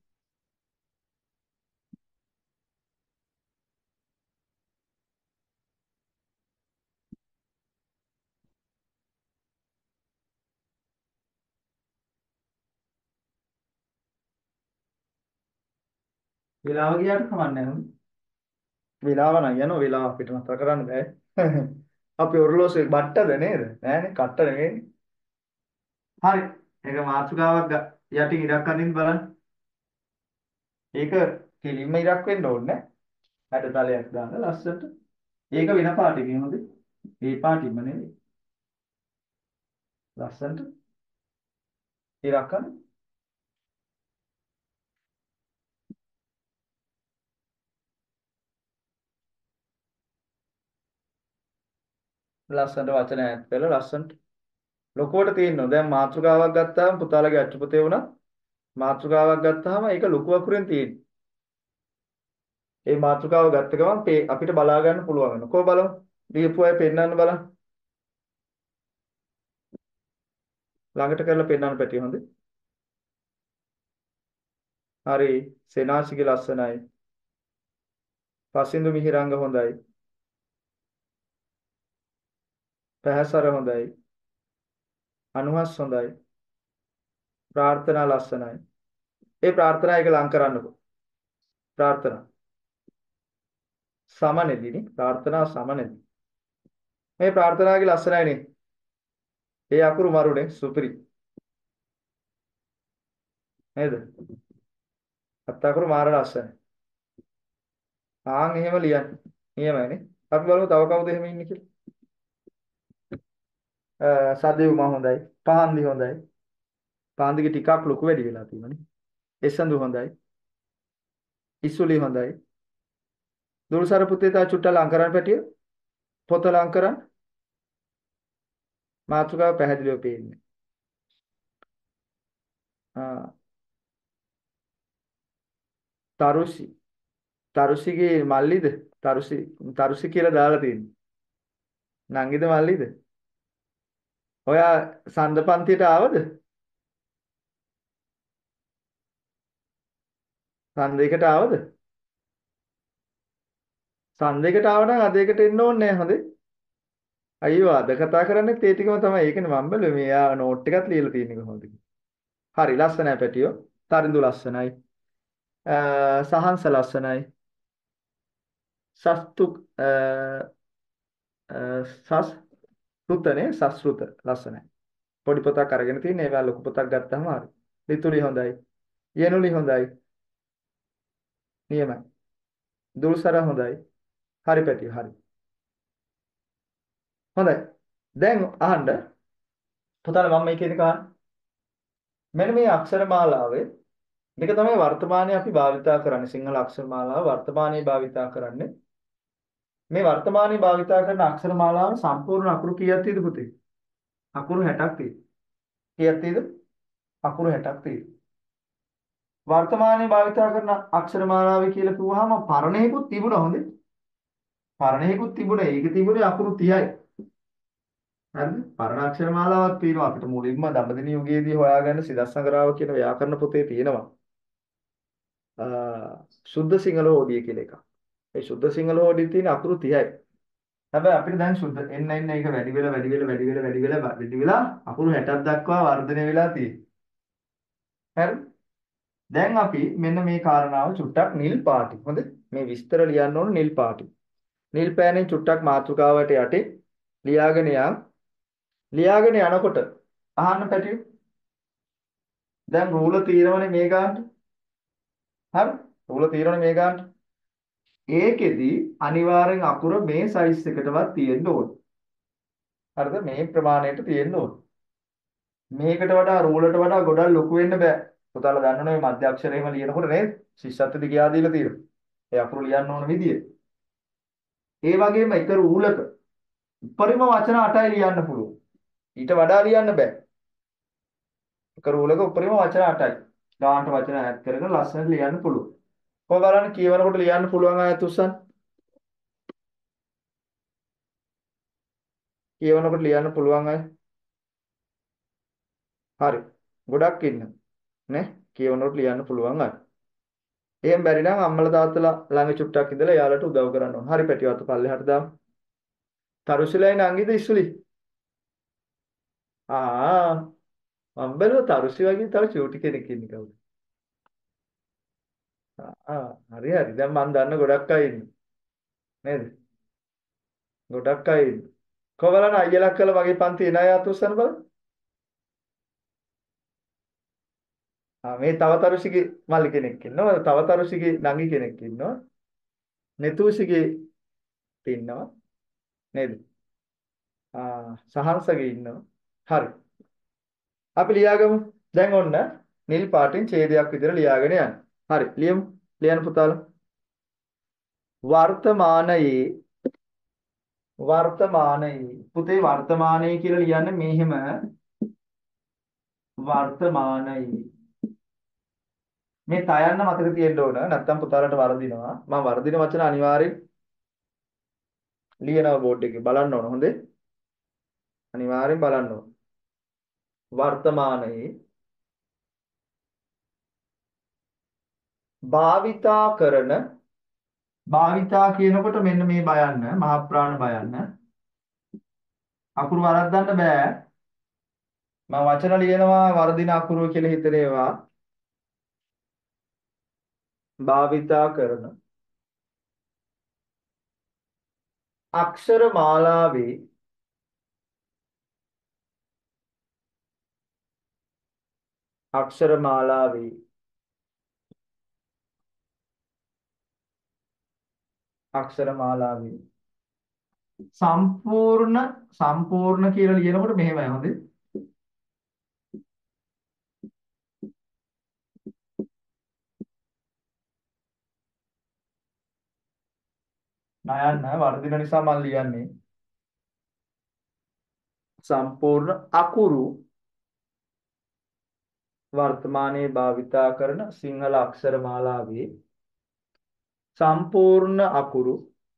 වෙලාව ගියාට කමක් නැහැ නේද? වෙලාව නම් යනවා වෙලාව අපිට නතර කරන්න බෑ. අපි ඔරලෝසුවේ බට්ටද නේද? නෑනේ කට්ට නෙවෙයි. හරි. ඒක මාතෘකාවක් ග- යටින් ඉරක් අඳින්න බලන්න. ඒක කෙලින්ම ඉරක් වෙන්න ඕනේ නෑ. හැඩතලයක් දාන්න ලස්සනට. ඒක වෙන පාටකින් හොඳේ. මේ පාටින්ම නෙවෙයි. ලස්සනට ඉරක් අඳින්න. ලස්සනට වචන ඈත් කරලා ලස්සනට ලොකුවට තියෙනවා. දැන් මාතෘකාවක් ගත්තාම පුතාලගේ අච්චුපතේ වුණා මාතෘකාවක් ගත්තාම ඒක ලොකු අකුරෙන් තියෙන්නේ. ඒ මාතෘකාව ගත්ත ගමන් පේ- අපිට බලා ගන්න පුළුවන් වෙනවා. කොහොම බලමු? ලියපු අය පෙන්වන්න බලන්න. ළඟට කරලා පෙන්වන්න පැටිය හොඳ. හරි. සෙනාසිගේ ලස්සනයි. පසින්දු මිහිරංග හොඳයි. පැහැසර හොඳයි. අනුහස් හොඳයි. ප්‍රාර්ථනා ලස්සනයි. ඒ ප්‍රාර්ථනා එක ලං කරන්නකෝ. ප්‍රාර්ථනා සමනේදීනේ. ප්‍රාර්ථනා සමනේදී. මේ ප්‍රාර්ථනාගේ ලස්සනයිනේ. ඒ අකුරු මරුනේ සුපිරි. නේද? අත් අකුරු මාර ලස්සනයි. ආන් එහෙම ලියන්න. නියමයිනේ. අපි බලමු තව කවුද එහෙම ඉන්නේ කියලා. අ, සදේව් මා හොඳයි. පහන්දි හොඳයි. පහන්දිගේ ටිකක් ලොකු වැඩි වෙලා තියෙනනේ. එසඳු හොඳයි. ඉසුලි හොඳයි. දුරුසර පුතේ තා චුට්ට ලං කරන්න පැටිය. පොත ලං කරන්න. මාතෘකාව පැහැදිලිව පේන්නේ. ආ, තරුසි. තරුසිගේ මල්ලිද? තරුසි තරුසි කියලා දාලා තියෙන්නේ. නංගිද මල්ලිද? ඔයා සඳ පන්තියට ආවද? සන්දේකට ආවද? සන්දේකට ආව නම් අද එකට එන්න ඕනේ නැහැ හොඳේ. අයියෝ අද කතා කරන්නේ ඒ ටිකම තමයි. ඒකනේ මම බැලුවේ මෙයා නෝට් එකක් ලියලා තියෙන්නේ කොහොමද කියලා. හරි ලස්සනයි පැටියෝ. තරිඳු ලස්සනයි. අ, සහන්ස ලස්සනයි. සස්තු අ, අ, සස් ෘතනේ සස්ෘත ලස්සනයි. පොඩි පොතක් අරගෙන තියෙන ඒවා ලොකු පොතක් ගත්තාම හරි. ලිතුලි හොඳයි. යනුලි හොඳයි. නියමයි. දුල්සර හොඳයි. හරි පැටියෝ හරි. හොඳයි. දැන් අහන්න පුතාලා මම මේ කියන එක අහන්න. මෙන්න මේ අක්ෂර මාලාවේ මේක තමයි වර්තමානයේ අපි භාවිතා කරන්නේ සිංහල අක්ෂර මාලාව වර්තමානයේ භාවිතා කරන්නේ මේ වර්තමානයේ භාවිතා කරන අක්ෂර මාලාව සම්පූර්ණ අකුරු කීයක් තියෙද පුතේ? අකුරු හැටක් තියෙනවා. කීයක් තියෙද? අකුරු හැටක් තියෙනවා. වර්තමානයේ භාවිතා කරන අක්ෂර මාලාව කියලා කිව්වහම පරණේකුත් තිබුණා හොඳේ. පරණේකුත් තිබුණා. ඒක තිබුණේ අකුරු තිහයි. හරිද? පරණ අක්ෂර මාලාවක් තියෙනවා අපිට මුලින්ම දඹදිව යුගයේදී හොයාගන්න සිදස්සඟරාව කියන ව්‍යාකරණ පොතේ තියෙනවා. අ, සුද්ධ සිංහල හෝඩිය කියලා එකක්. ඒ සුද්ධ සිංහල හෝඩියේ තියෙන අකුරු තිහයි. හැබැයි අපිට දැන් සුද්ධ එන්න එන්න ඒක වැඩි වෙලා වැඩි වෙලා වැඩි වෙලා වැඩි වෙලා වැඩි වෙලා අකුරු හැටක් දක්වා වර්ධනය වෙලා තියෙනවා. හරිද? දැන් අපි මෙන්න මේ කාරණාව චුට්ටක් නිල් පාටි. හොඳ මේ විස්තර ලියන්න ඕන නිල් පාටි. නිල් පෑනෙන් චුට්ටක් මාතෘකාවට යටි ලියාගෙන යම් ලියාගෙන යනකොට අහන්න පැටියෝ. දැන් රූල తీරවනේ මේ ගානට. හරි? රූල తీරවනේ මේ ගානට. ඒකෙදි අනිවාර්යෙන් අකුර මේ සයිස් එකටවත් තියෙන්න ඕන. හරිද? මේ ප්‍රමාණයට තියෙන්න ඕන. මේකට වඩා රූලට වඩා ගොඩක් ලොකු වෙන්න බෑ. පුතාලා දන්නවනේ මේ මධ්‍ය අක්ෂරයම ලියනකොට නේද? ශිෂ්‍යත්වද ගියා දීලා තියෙනවා. ඒ අකුරු ලියන්න ඕන විදිය. ඒ වගේම එක රූලක උපරිම වචන අටයි ලියන්න පුළුවන්. ඊට වඩා ලියන්න බෑ. එක රූලක උපරිම වචන අටයි. ගානට වචන ඈඩ් කරගෙන ලස්සනට ලියන්න පුළුවන්. කොහොම බලන්න කියවනකොට ලියන්න පුළුවන් අයත් උස්සන්න. කියවනකොට ලියන්න පුළුවන් අය. හරි. ගොඩක් ඉන්න. නේ? කියවනකොට ලියන්න පුළුවන් අය. එහෙම බැරි නම් අම්මලා තාත්තලා ළඟ චුට්ටක් ඉඳලා යාළුවට උදව් කරන්න ඕන. හරි පැටියෝ අත පල්ලෙහාට දාමු. තරුසිලයි නංගිද ඉසුලි? ආ මම බැලුවා තරුසි වගේ තව චූටි කෙනෙක් ඉන්නේ කවුද? ආ හරි හරි. දැන් මම දන්න ගොඩක් අය ඉන්නේ. නේද? ගොඩක් අය ඉන්නේ. කොහොමද අයියලා කළ වගේ පන්ති එන අය අත උස්සන්න බලන්න. ආ මේ තව තරුසිගේ මල්ලි කෙනෙක් ඉන්නවා. තව තරුසිගේ නංගි කෙනෙක් ඉන්නවා. නෙතුසිගේ ඉන්නවා. නේද? ආ සහන්සගේ ඉන්නවා. හරි. අපි ලියාගමු. දැන් ඔන්න නිල් පාටින් ඡේදයක් විතර ලියාගෙන යන්න. හරි. ලියමු. ලියන්න පුතාලා. වර්තමානයේ වර්තමානයේ පුතේ වර්තමානයේ කියලා ලියන්නේ මෙහෙම වර්තමානයේ මේ තයන්න මතක තියෙන්න ඕන. නැත්තම් පුතාලට වරදිනවා. මම වරදින වචන අනිවාර්යෙන් ලියනවා බෝඩ් එකේ බලන්න ඕන. හොඳේ. අනිවාර්යෙන් බලන්න ඕන. වර්තමානයේ භාවිතා කරන භාවිතා කියනකොට මෙන්න මේ බයන්න මහ ප්‍රාණ බයන්න අකුරු වරද්දන්න බෑ. මම වචන ලියනවා වර්ධින අකුරු කියලා හිතන ඒවා භාවිතා කරන අක්ෂර මාලාවේ අක්ෂර මාලාවේ අක්ෂර මාලාවේ සම්පූර්ණ සම්පූර්ණ කියලා ලියනකොට මෙහෙමයි හොඳේ. නයන්න වර්ධින නිසා මම ලියන්නේ සම්පූර්ණ අකුරු වර්තමානයේ භාවිතා කරන සිංහල අක්ෂර මාලාවේ සම්පූර්ණ අකුරු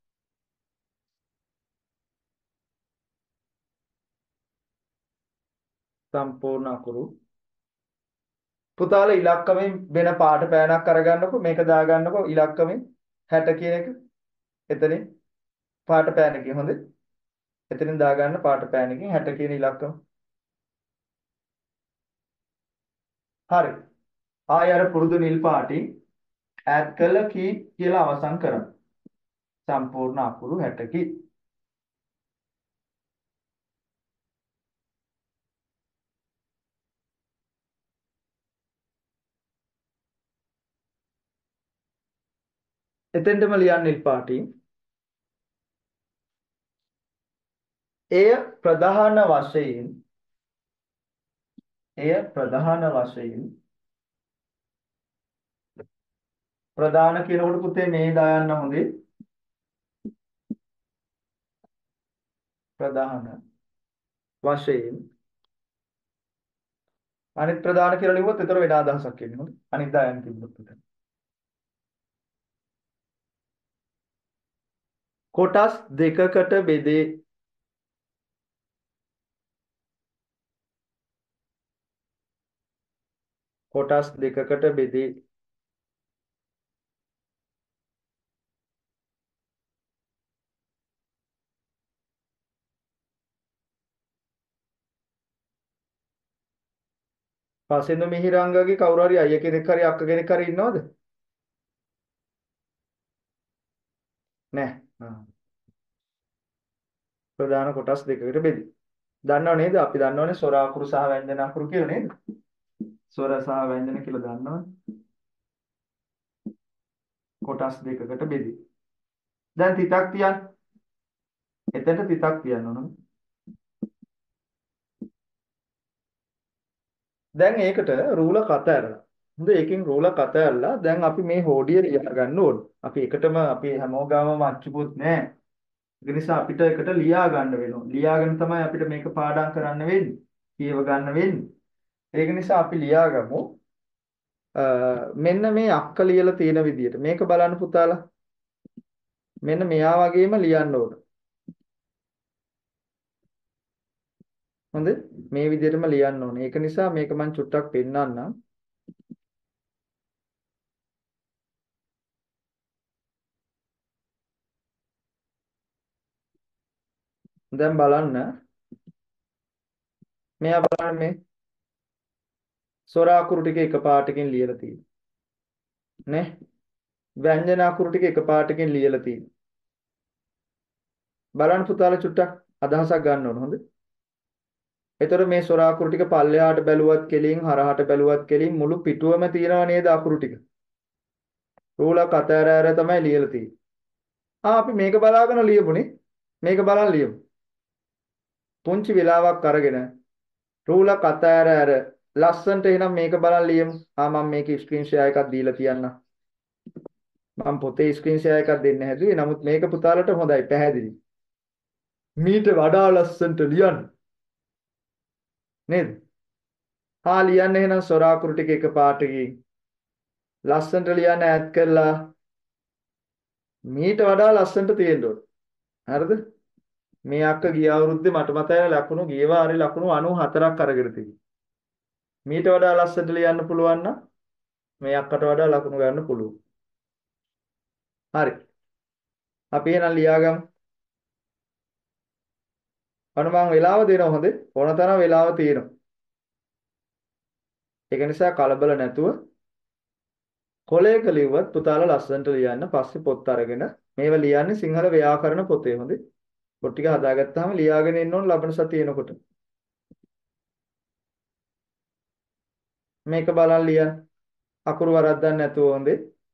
සම්පූර්ණ අකුරු පුතාලා ඉලක්කමෙන් වෙන පාට පෑනක් අරගන්නකො මේක දාගන්නකො ඉලක්කමෙන් හැට කියන එක එතනින් පාට පෑනකින් හොඳේ එතනින් දාගන්න පාට පෑනකින් හැට කියන ඉලක්කම හරි ආය අර පුරුදු නිල් පාටින් ඈඩ් කළ කී කියලා අවසන් කරන්න සම්පූර්ණ අකුරු හැටකි එතෙන්ටම ලියන්න නිල් පාටින් එය ප්‍රධාන වශයෙන් එය ප්‍රධාන වශයෙන් ප්‍රධාන කියනකොට පුතේ මේ දායන්න හොඳේ ප්‍රධාන වශයෙන් අනිත් ප්‍රධාන කියලා ලිව්වොත් ඒතර වෙන අදහසක් එන්නේ හොඳේ අනිත් දායන්න තිබුණොත් පුතේ කොටස් දෙකකට බෙදේ කොටස් දෙකකට බෙදේ පසෙන්දු මිහිරංගගේ කවුරු හරි අයියා කෙනෙක් හරි අක්ක කෙනෙක් හරි ඉන්නවද නැහැ ප්‍රධාන කොටස් දෙකකට බෙදේ දන්නව නේද අපි දන්නවනේ ස්වර අකුරු සහ ව්‍යංජන අකුරු කියලා නේද ස්වර සහ ව්‍යංජන කියලා දන්නවනේ කොටස් දෙකකට බෙදේ දැන් තිතක් තියන්න එතනට තිතක් තියන්න ඕන දැන් ඒකට රූල කත ඇරලා හොඳ ඒකෙන් රූල කත ඇරලා දැන් අපි මේ හෝඩිය ලියා ගන්න ඕන අපි එකටම අපි හැමෝගාමම අච්චුපොත් නැහැ ඒ නිසා අපිට එකට ලියා ගන්න වෙනවා ලියාගෙන තමයි අපිට මේක පාඩම් කරන්න වෙන්නේ කියව ගන්න වෙන්නේ ඒක නිසා අපි ලියාගමු මෙන්න මේ අක්ක ලියලා තියෙන විදිහට මේක බලන්න පුතාලා මෙන්න මෙයා වගේම ලියන්න ඕන හොඳේ මේ විදිහටම ලියන්න ඕනේ ඒක නිසා මේක මම චුට්ටක් පෙන්නන්නම් දැන් බලන්න මෙයා බලන්න මේ ස්වර අකුරු ටික එක පාටකින් ලියලා තියෙනවා නේ ව්‍යංජන අකුරු ටික එක පාටකින් ලියලා තියෙනවා බලන්න පුතාලා චුට්ටක් අදහසක් ගන්න ඕන හොඳේ එතකොට මේ ස්වර අකුරු ටික පල්ලෙහාට බැලුවත් කෙලින් හරහාට බැලුවත් කෙලින් මුළු පිටුවම තියෙනව නේද අකුරු ටික රූලක් අතෑර ඇර තමයි ලියලා තියෙන්නේ ආ අපි මේක බලාගෙන ලියමුනේ මේක බලන් ලියමු පුංචි වෙලාවක් අරගෙන රූලක් අතෑර ඇර ලස්සන්ට එහෙනම් මේක බලන් ලියමු ආ මම මේක ස්ක්‍රීන් ෂෙයා එකක් දීලා තියන්නම් මම පොතේ ස්ක්‍රීන් ෂෙයා එකක් දෙන්න හැදුවේ නමුත් මේක පුතාලට හොඳයි පැහැදිලි මීට වඩා ලස්සන්ට ලියන්න නේද? හා ලියන්න එහෙනම් ස්වර අකුරු ටික එක පාටකින් ලස්සනට ලියන්න ඈත් කරලා මීට වඩා ලස්සනට තියෙන්න ඕන. හරිද? මේ අක්ක ගිය අවුරුද්දේ මට මතකයි ලකුණු ගිය වාරේ ලකුණු අනූ හතරක් අරගෙන තිබුණා. මීට වඩා ලස්සනට ලියන්න පුළුවන් නම් මේ අක්කට වඩා ලකුණු ගන්න පුළුවන්. හරි. අපි එහෙනම් ලියාගමු. අන්න මම වෙලාව දෙනවා හොඳේ. ඕන තරම් වෙලාව තියෙනවා. ඒක නිසා කලබල නැතුව කොලයක ලිව්වත් පුතාලා ලස්සනට ලියන්න. පස්සේ පොත් අරගෙන මේවා ලියන්නේ සිංහල ව්‍යාකරණ පොතේ හොඳේ. පොත් ටික හදාගත්තාම ලියාගෙන ඉන්න ඕන ලබන සතිය එනකොට. මේක බලන් ලියන්න. අකුරු වරද්දන්න නැතුව හොඳේ.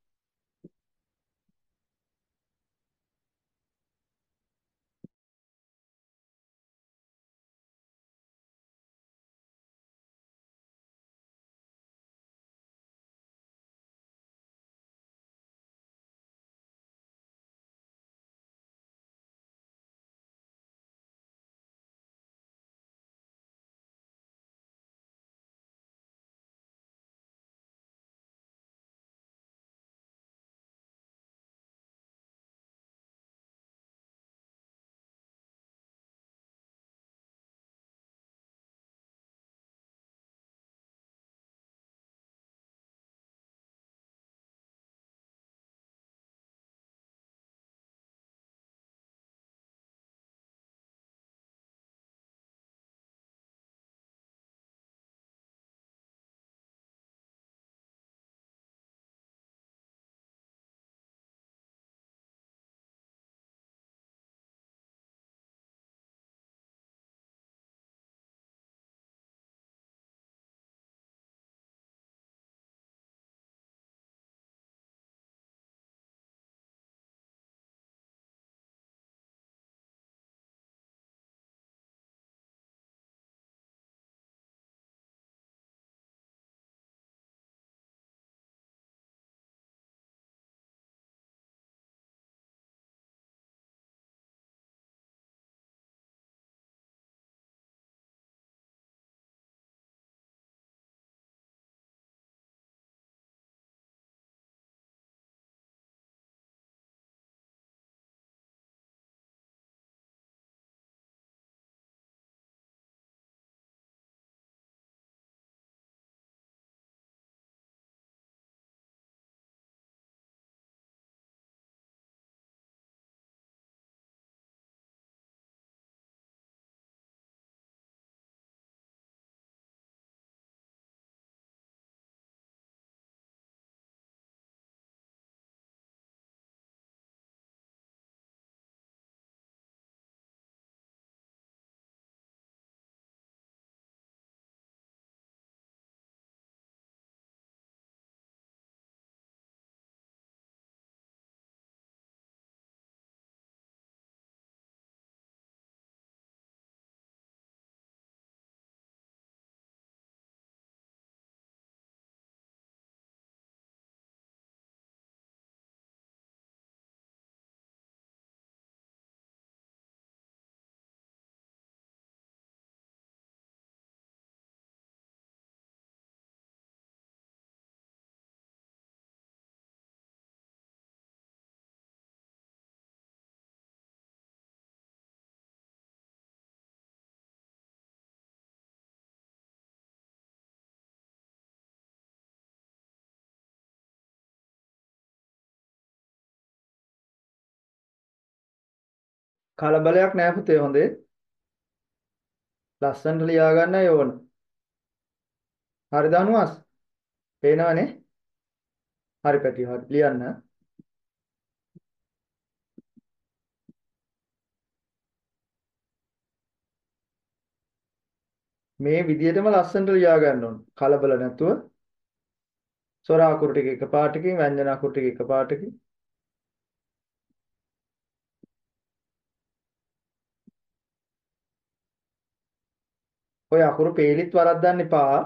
කලබලයක් නැහැ පුතේ හොඳේ. ලස්සනට ලියා ගන්නයි ඕන. හරිද අනුහස්? පේනවනේ? හරි පැටියෝ හරි ලියන්න. මේ විදිහටම ලස්සනට ලියා ගන්න ඕන. කලබල නැතුව. ස්වර අකුරු ටික එක පාටකින්, ව්‍යංජන අකුරු ටික එක පාටකින්. ඔය අකුරු පේලිත් වරද්දන්න එපා.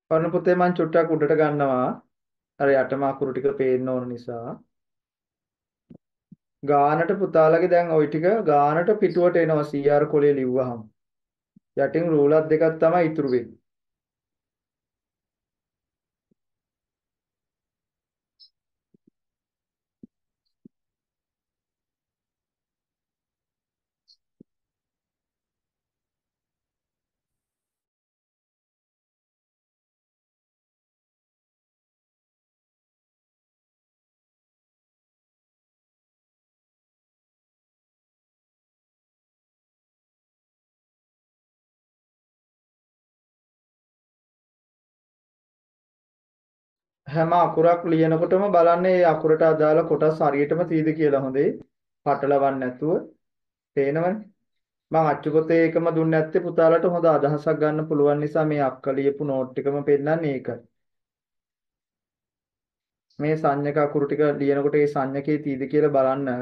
ඔන්න පුතේ මං චුට්ටක් උඩට ගන්නවා. අර යටම අකුරු ටික පේන්න ඕන නිසා. ගානට පුතාලගේ දැන් ওই ටික ගානට පිටුවට එනවා සී ආර් කොලේ ලිව්වහම. යටින් රූලත් දෙකක් තමයි ඉතුරු වෙන්නේ. හැම අකුරක් ලියනකොටම බලන්න මේ අකුරට අදාළ කොටස් හරියටම තියෙද කියලා හොඳේ. පටලවන්න නැතුව. පේනවනේ. මම අච්චු පොතේ එකම දුන්නේ නැත්තේ පුතාලට හොඳ අදහසක් ගන්න පුළුවන් නිසා මේ අක්ක ලියපු නෝට් එකම පෙන්නන්නේ ඒකයි. මේ සංඥක අකුරු ටික ලියනකොට ඒ සංඥකේ තියෙද කියලා බලන්න.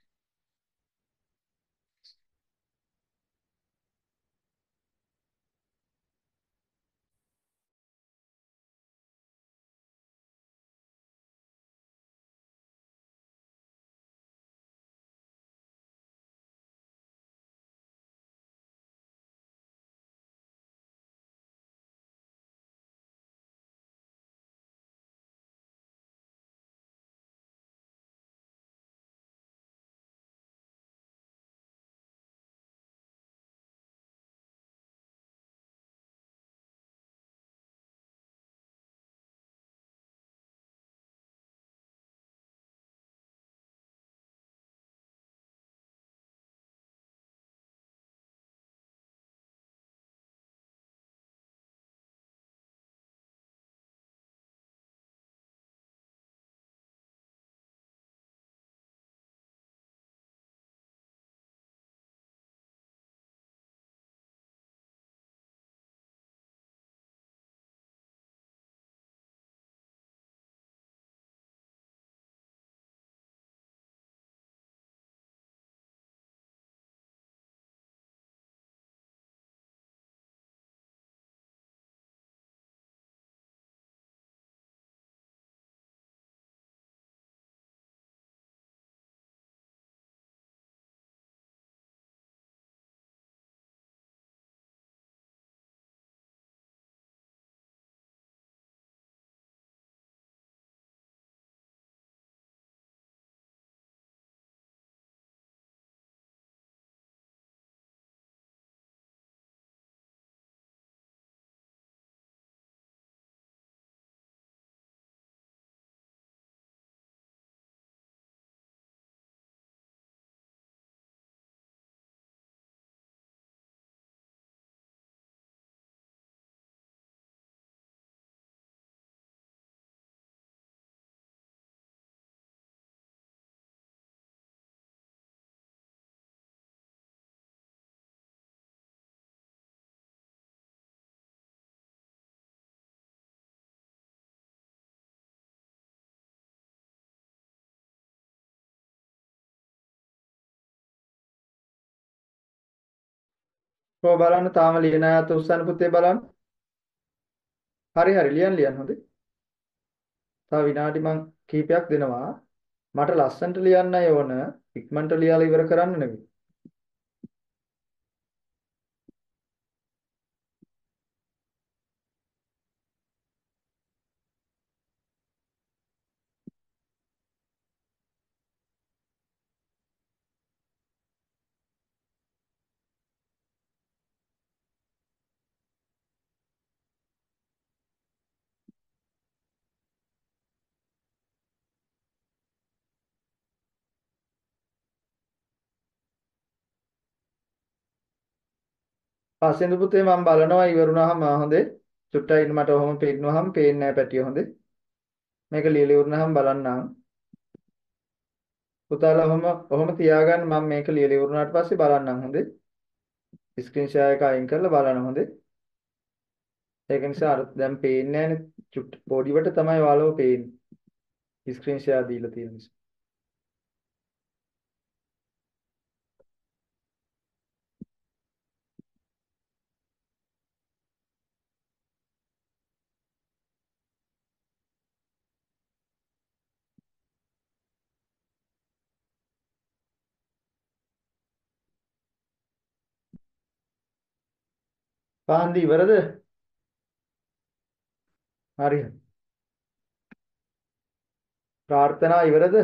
කොහොම බලන්න තාම ලියන අයත් උස්සන්න පුතේ බලන්න. හරි හරි ලියන්න ලියන්න හොඳේ. තව විනාඩි මං කිහිපයක් දෙනවා. මට ලස්සනට ලියන්නයි ඕන. ඉක්මනට ලියලා ඉවර කරන්න නෙවෙයි. පස්සෙන්ද පුතේ මම බලනවා ඉවරුනහම හොඳේ. චුට්ටයි මට ඔහොම පේනවහම පේන්නේ නැහැ පැටිය හොඳේ. මේක ලියලා ඉවරුනහම බලන්නම්. පුතාලා ඔහොම ඔහොම තියාගන්න මම මේක ලියලා ඉවරුනාට පස්සේ බලන්නම් හොඳේ. ස්ක්‍රීන් ෂෙයා එක අයින් කරලා බලන්න හොඳේ. ඒක නිසා අර දැන් පේන්නේ නැහැනේ. චුට්ට පොඩිවට තමයි ඔයාලව පේන්නේ. ස්ක්‍රීන් ෂෙයා දීලා තියෙන නිසා. පාන්දි ඉවරද? හරි. ප්‍රාර්ථනා ඉවරද?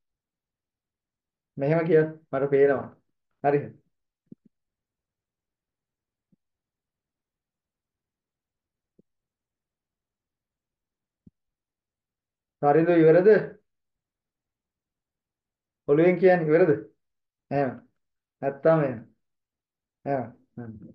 මෙහෙම කිය. මට පේනවා. හරි. හරිද ඉවරද? ඔළුවෙන් කියන්නේ ඉවරද? එහෙම. නැත්තම් එහෙම. එහෙම. හ්ම්.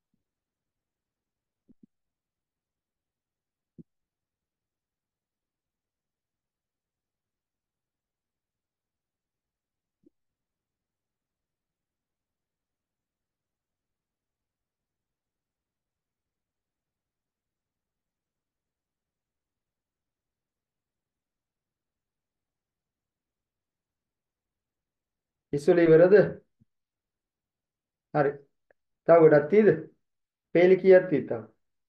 ඉස්සුල ඉවරද? හරි. තව ගොඩක් තියෙද? පේලි කීයක් තියෙද තව?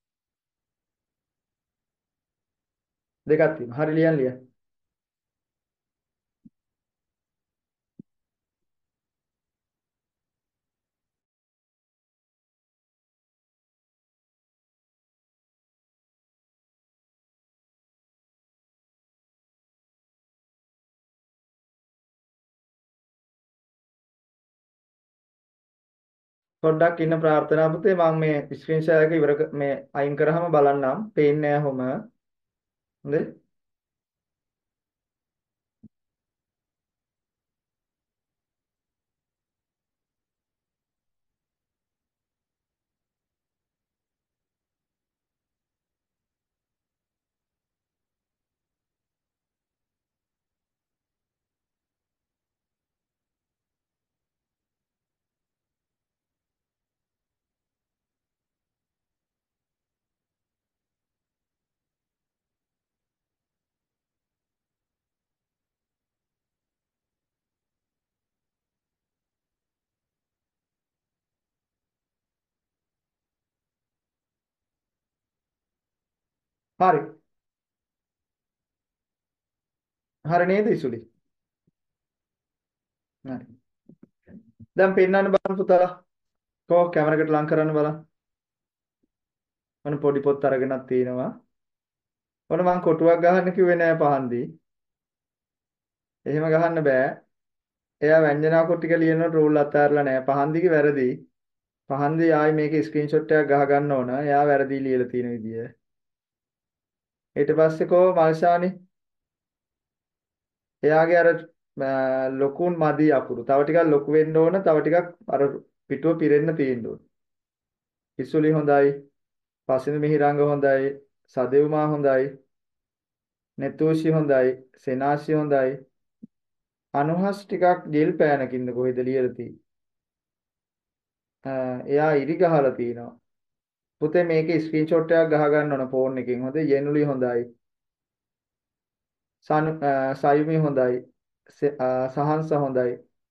දෙකක් තියෙනවා. හරි ලියන්න ලියන්න. පොඩ්ඩක් ඉන්න ප්‍රාර්ථනා පුතේ මම මේ ස්ක්‍රීන් ෂෙයාර් එක ඉවර ක- මේ අයින් කරාම බලන්නම්. පේන්නේ නැහැ කොහොම. හොඳේ. හරි. හරි නේද ඉසුලි? හරි. දැන් පෙන්නන්න බලන්න පුතා. කො කැමරකට ලං කරන්න බලන්න. මම පොඩි පොත් අරගෙනක් තියෙනවා. ඔන්න මං කොටුවක් ගහන්න කිව්වේ නෑ පහන්දි. එහෙම ගහන්න බෑ. එයා ව්‍යංජනා කොට ටික ලියනකොට රූල් අත්හැරලා නෑ. පහන්දිගේ වැරදි. පහන්දි ආයි මේකේ ස්ක්‍රීන්ෂොට් එකක් ගහ ගන්න ඕන. එයා වැරදි ලියලා තියෙන විදිය. ඊට පස්සේ කෝ මල්ෂානි එයාගේ අර අ, ලොකුන් මදි අකුරු. තව ටිකක් ලොකු වෙන්න ඕන. තව ටිකක් අර පිටුව පිරෙන්න තියෙන්න ඕන. ඉසුලි හොඳයි. පසින මිහිරංග හොඳයි. සදෙව්මා හොඳයි. නෙතූෂි හොඳයි. සෙනාසි හොඳයි. අනුහස් ටිකක් ජෙල් පෑනකින්ද කොහෙද ලියලා තියෙන්නේ. එයා ඉරි ගහලා තිනවා. පුතේ මේකේ ස්ක්‍රීන්ෂොට් එකක් ගහ ගන්න ඕන ෆෝන් එකෙන්. හොඳයි. යෙනුලි හොඳයි. සනු අ, සයුමි හොඳයි. ස- අ, සහන්ස හොඳයි.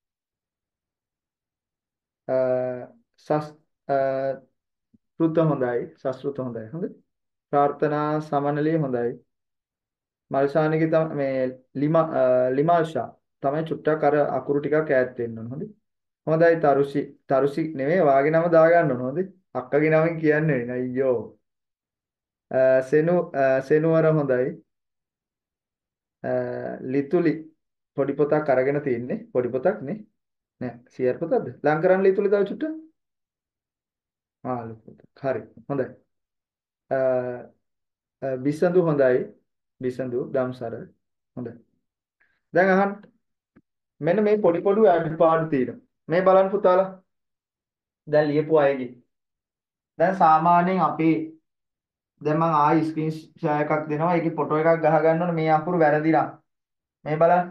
අ, සස් අ, ෘත හොඳයි. සස්ෘත හොඳයි. හොඳයි. ප්‍රාර්ථනා සමනලිය හොඳයි. මල්ෂානිගේ තම මේ ලිමා අ, ලිමාල්ෂා තමයි චුට්ටක් අර අකුරු ටිකක් ඈත් වෙන්න ඕන. හොඳයි. හොඳයි තරුෂි. තරුෂි නෙමෙයි වාගේ නම දාගන්න ඕන. හොඳයි. අක්කගේ නමෙන් කියන්නේ නෙවෙයි. අයියෝ. අ, සෙනු අ, සෙනුවර හොඳයි. අ, ලිතුලි පොඩි පොතක් අරගෙන තින්නේ. පොඩි පොතක් නේ. නෑ සියර් පොතක්ද? ලං කරන්න ලිතුලි තව චුට්ටක්. ආ ලොකු පොතක්. හරි. හොඳයි. අ, අ, බිසඳු හොඳයි. බිසඳු දම්සර හොඳයි. දැන් අහන්න. මෙන්න මේ පොඩි පොඩි අඩුපාඩු තියෙනවා. මේ බලන්න පුතාලා. දැන් ලියපු අයගේ. දැන් සාමාන්‍යයෙන් අපි දැන් මම ආයි ස්ක්‍රීන් ෂෙයා එකක් දෙනවා. ඒකේ ෆොටෝ එකක් ගහ ගන්න ඕනේ. මේ අකුරු වැරදි නම්. මේ බලන්න.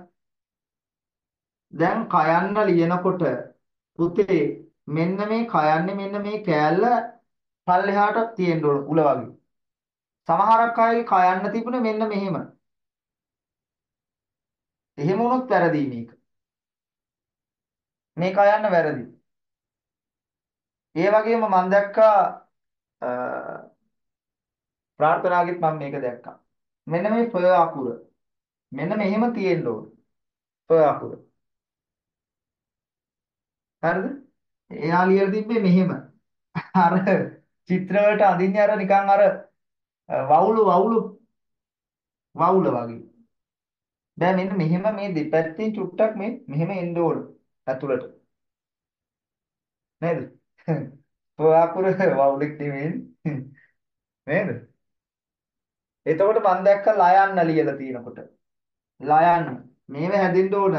දැන් කයන්න ලියනකොට පුතේ මෙන්න මේ කයන්නේ මෙන්න මේ කෑල්ල පල්ලෙහාට තියෙන්න ඕන උල වගේ. සමහරක් අයගේ කයන්න තිබුණේ මෙන්න මෙහෙම. එහෙම වුණොත් වැරදි මේක. මේ කයන්න වැරදි. ඒ වගේම මම දැක්කා අ, ප්‍රාර්ථනාගෙත් මම මේක දැක්කා. මෙන්න මේ ෆ අකුර. මෙන්න මෙහෙම තියෙන්න ඕන. ෆ අකුර. හරිද? එයා ලියලා තිබ්බේ මෙහෙම. අර චිත්‍ර වලට අඳින්නේ අර නිකන් අර වවුලු වවුලු වවුල වගේ. බෑ මෙන්න මෙහෙම මේ දෙපැත්තෙන් චුට්ටක් මේ මෙහෙම එන්න ඕන ඇතුළට. නේද? ඔය අකුර වවුලෙක් නෙමෙයි. නේද? එතකොට මම දැක්ක ලයන්න ලියලා තියෙනකොට. ලයන්න. මේව හැදෙන්න ඕන.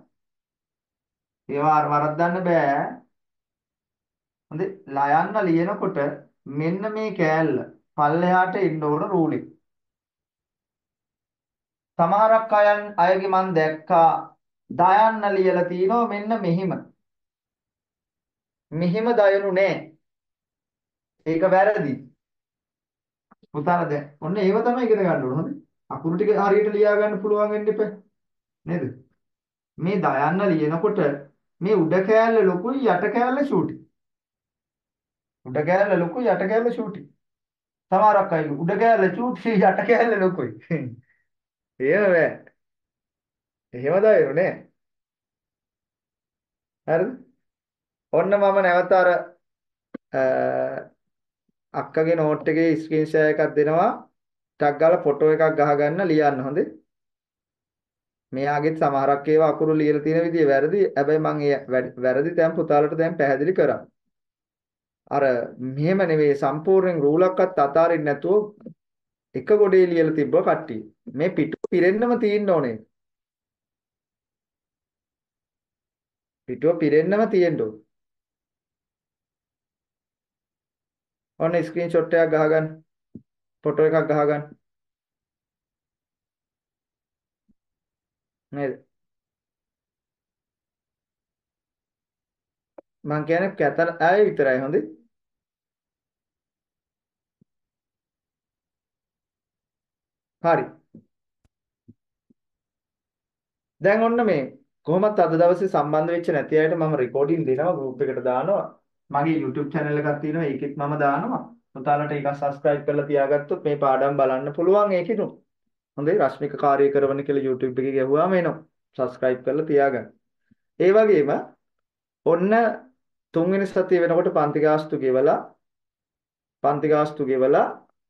ඒවා වරද්දන්න බෑ. හොඳේ ලයන්න ලියනකොට මෙන්න මේ කෑල්ල පල්ලෙහාට එන්න ඕන රූලෙ. සමහරක් අයන් අයගේ මම දැක්කා දයන්න ලියලා තිනවා මෙන්න මෙහිම. මෙහිම දයනු නෑ. ඒක වැරදි. පුතාලා දැන් ඔන්න ඒව තමයි ඉගෙන ගන්න ඕන හොඳේ. අකුරු ටික හරියට ලියා ගන්න පුළුවන් වෙන්න එපා. නේද? මේ දයන්න ලියනකොට මේ උඩ කෑල්ල ලොකුයි යට කෑල්ල ෂූටි. උඩ කෑල්ල ලොකුයි යට කෑල්ල ෂූටි. සමහරක් අය උඩ කෑල්ල ෂූටි යට කෑල්ල ලොකුයි. එහෙම බෑ. එහෙම දයනු නෑ. හරිද? ඔන්න මම නැවත අර අක්කගේ නෝට් එකේ ස්ක්‍රීන් ෂෙයා එකක් දෙනවා. ටක් ගාලා ෆොටෝ එකක් ගහගන්න ලියන්න හොඳේ. මෙයාගෙත් සමහරක් ඒවා අකුරු ලියලා තියෙන විදිය වැරදි. හැබැයි මම ඒ වැරදි තැන් පුතාලට දැන් පැහැදිලි කරා. අර මෙහෙම නෙවෙයි සම්පූර්ණයෙන් රූලක්වත් අතාරින්න නැතුව එක ගොඩේ ලියලා තිබ්බ කට්ටිය. මේ පිටුව පිරෙන්නම තියෙන්න ඕනේ. පිටුව පිරෙන්නම තියෙන්න ඕනේ. ඔන්න ස්ක්‍රීන් ෂොට් එකක් ගහගන්න. ෆොටෝ එකක් ගහගන්න. නේද? මං කියන්නේ කැතර අය විතරයි හොඳේ. හරි. දැන් ඔන්න මේ කොහොමත් අද දවසේ සම්බන්ධ වෙච්ච නැති අයට මම රෙකෝඩින් දෙනවා ගෲප් එකට දානවා. මගේ YouTube channel එකක් තියෙනවා ඒකෙත් මම දානවා. පුතාලට ඒක subscribe කරලා තියාගත්තොත් මේ පාඩම් බලන්න පුළුවන් ඒකිනු. හොඳයි රශ්මික කාර්ය කරවන කියලා YouTube එකේ ගැහුවාම එනවා. subscribe කරලා තියාගන්න. ඒ වගේම ඔන්න තුන්වෙනි සතිය වෙනකොට පන්ති ගාස්තු ගෙවලා පන්ති ගාස්තු ගෙවලා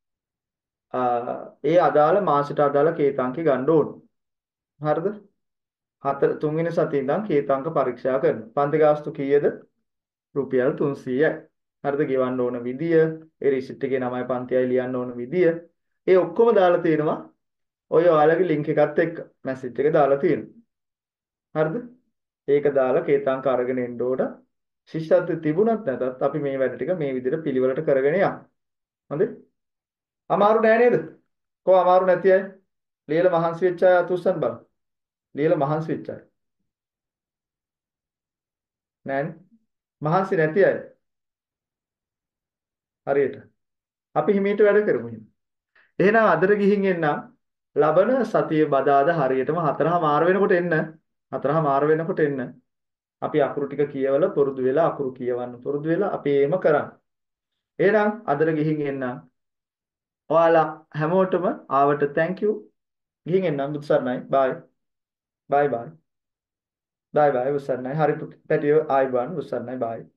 ඒ අදාළ මාසෙට අදාළ කේතාංක ගන්න ඕන. හරිද? හතර තුන්වෙනි සතියේ ඉඳන් කේතාංක පරීක්ෂා කරනවා. පන්ති ගාස්තු කීයද? රුපියල් තුන්සීයයි. හරිද? ගෙවන්න ඕන විදිය, ඒ රිසිට් එකේ නමයි පන්තියයි ලියන්න ඕන විදිය. ඒ ඔක්කොම දාලා තියෙනවා. ඔය ඔයාලගේ link එකත් එක්ක message එක දාලා තියෙනවා. හරිද? ඒක දාලා කේතාංක අරගෙන එන්න ඕන. ශිෂ්‍යත්වයේ තිබුණත් නැතත් අපි මේ වැඩ ටික මේ විදිහට පිළිවෙලට කරගෙන යමු. හොඳේ? අමාරු නෑ නේද? කො අමාරු නැති අය? ලියලා මහන්සි වෙච්ච අය අතුස්සන් බලන්න. ලියලා මහන්සි වෙච්ච අය. නෑනේ. මහන්සි නැති අය. හරියට. අපි හිමීට වැඩ කරමු එහෙනම්. එහෙනම් අදට ගිහින් එන්න ලබන සතිය බදාද හරියටම හතරමාර වෙනකොට එන්න. හතරමාර වෙනකොට එන්න. අපි අකුරු ටික කියවලා පුරුදු වෙලා අකුරු කියවන්න පුරුදු වෙලා අපි ඒම කරන්න. එහෙනම් අදට ගිහින් එන්න. ඔයාලා හැමෝටම ආවට thank you. ගිහින් එන්නම් බුදු සරණයි. bye. bye bye. bye bye බුදු සරණයි. හරි පැටියෝ ආයිබාන් බුදු සරණයි bye.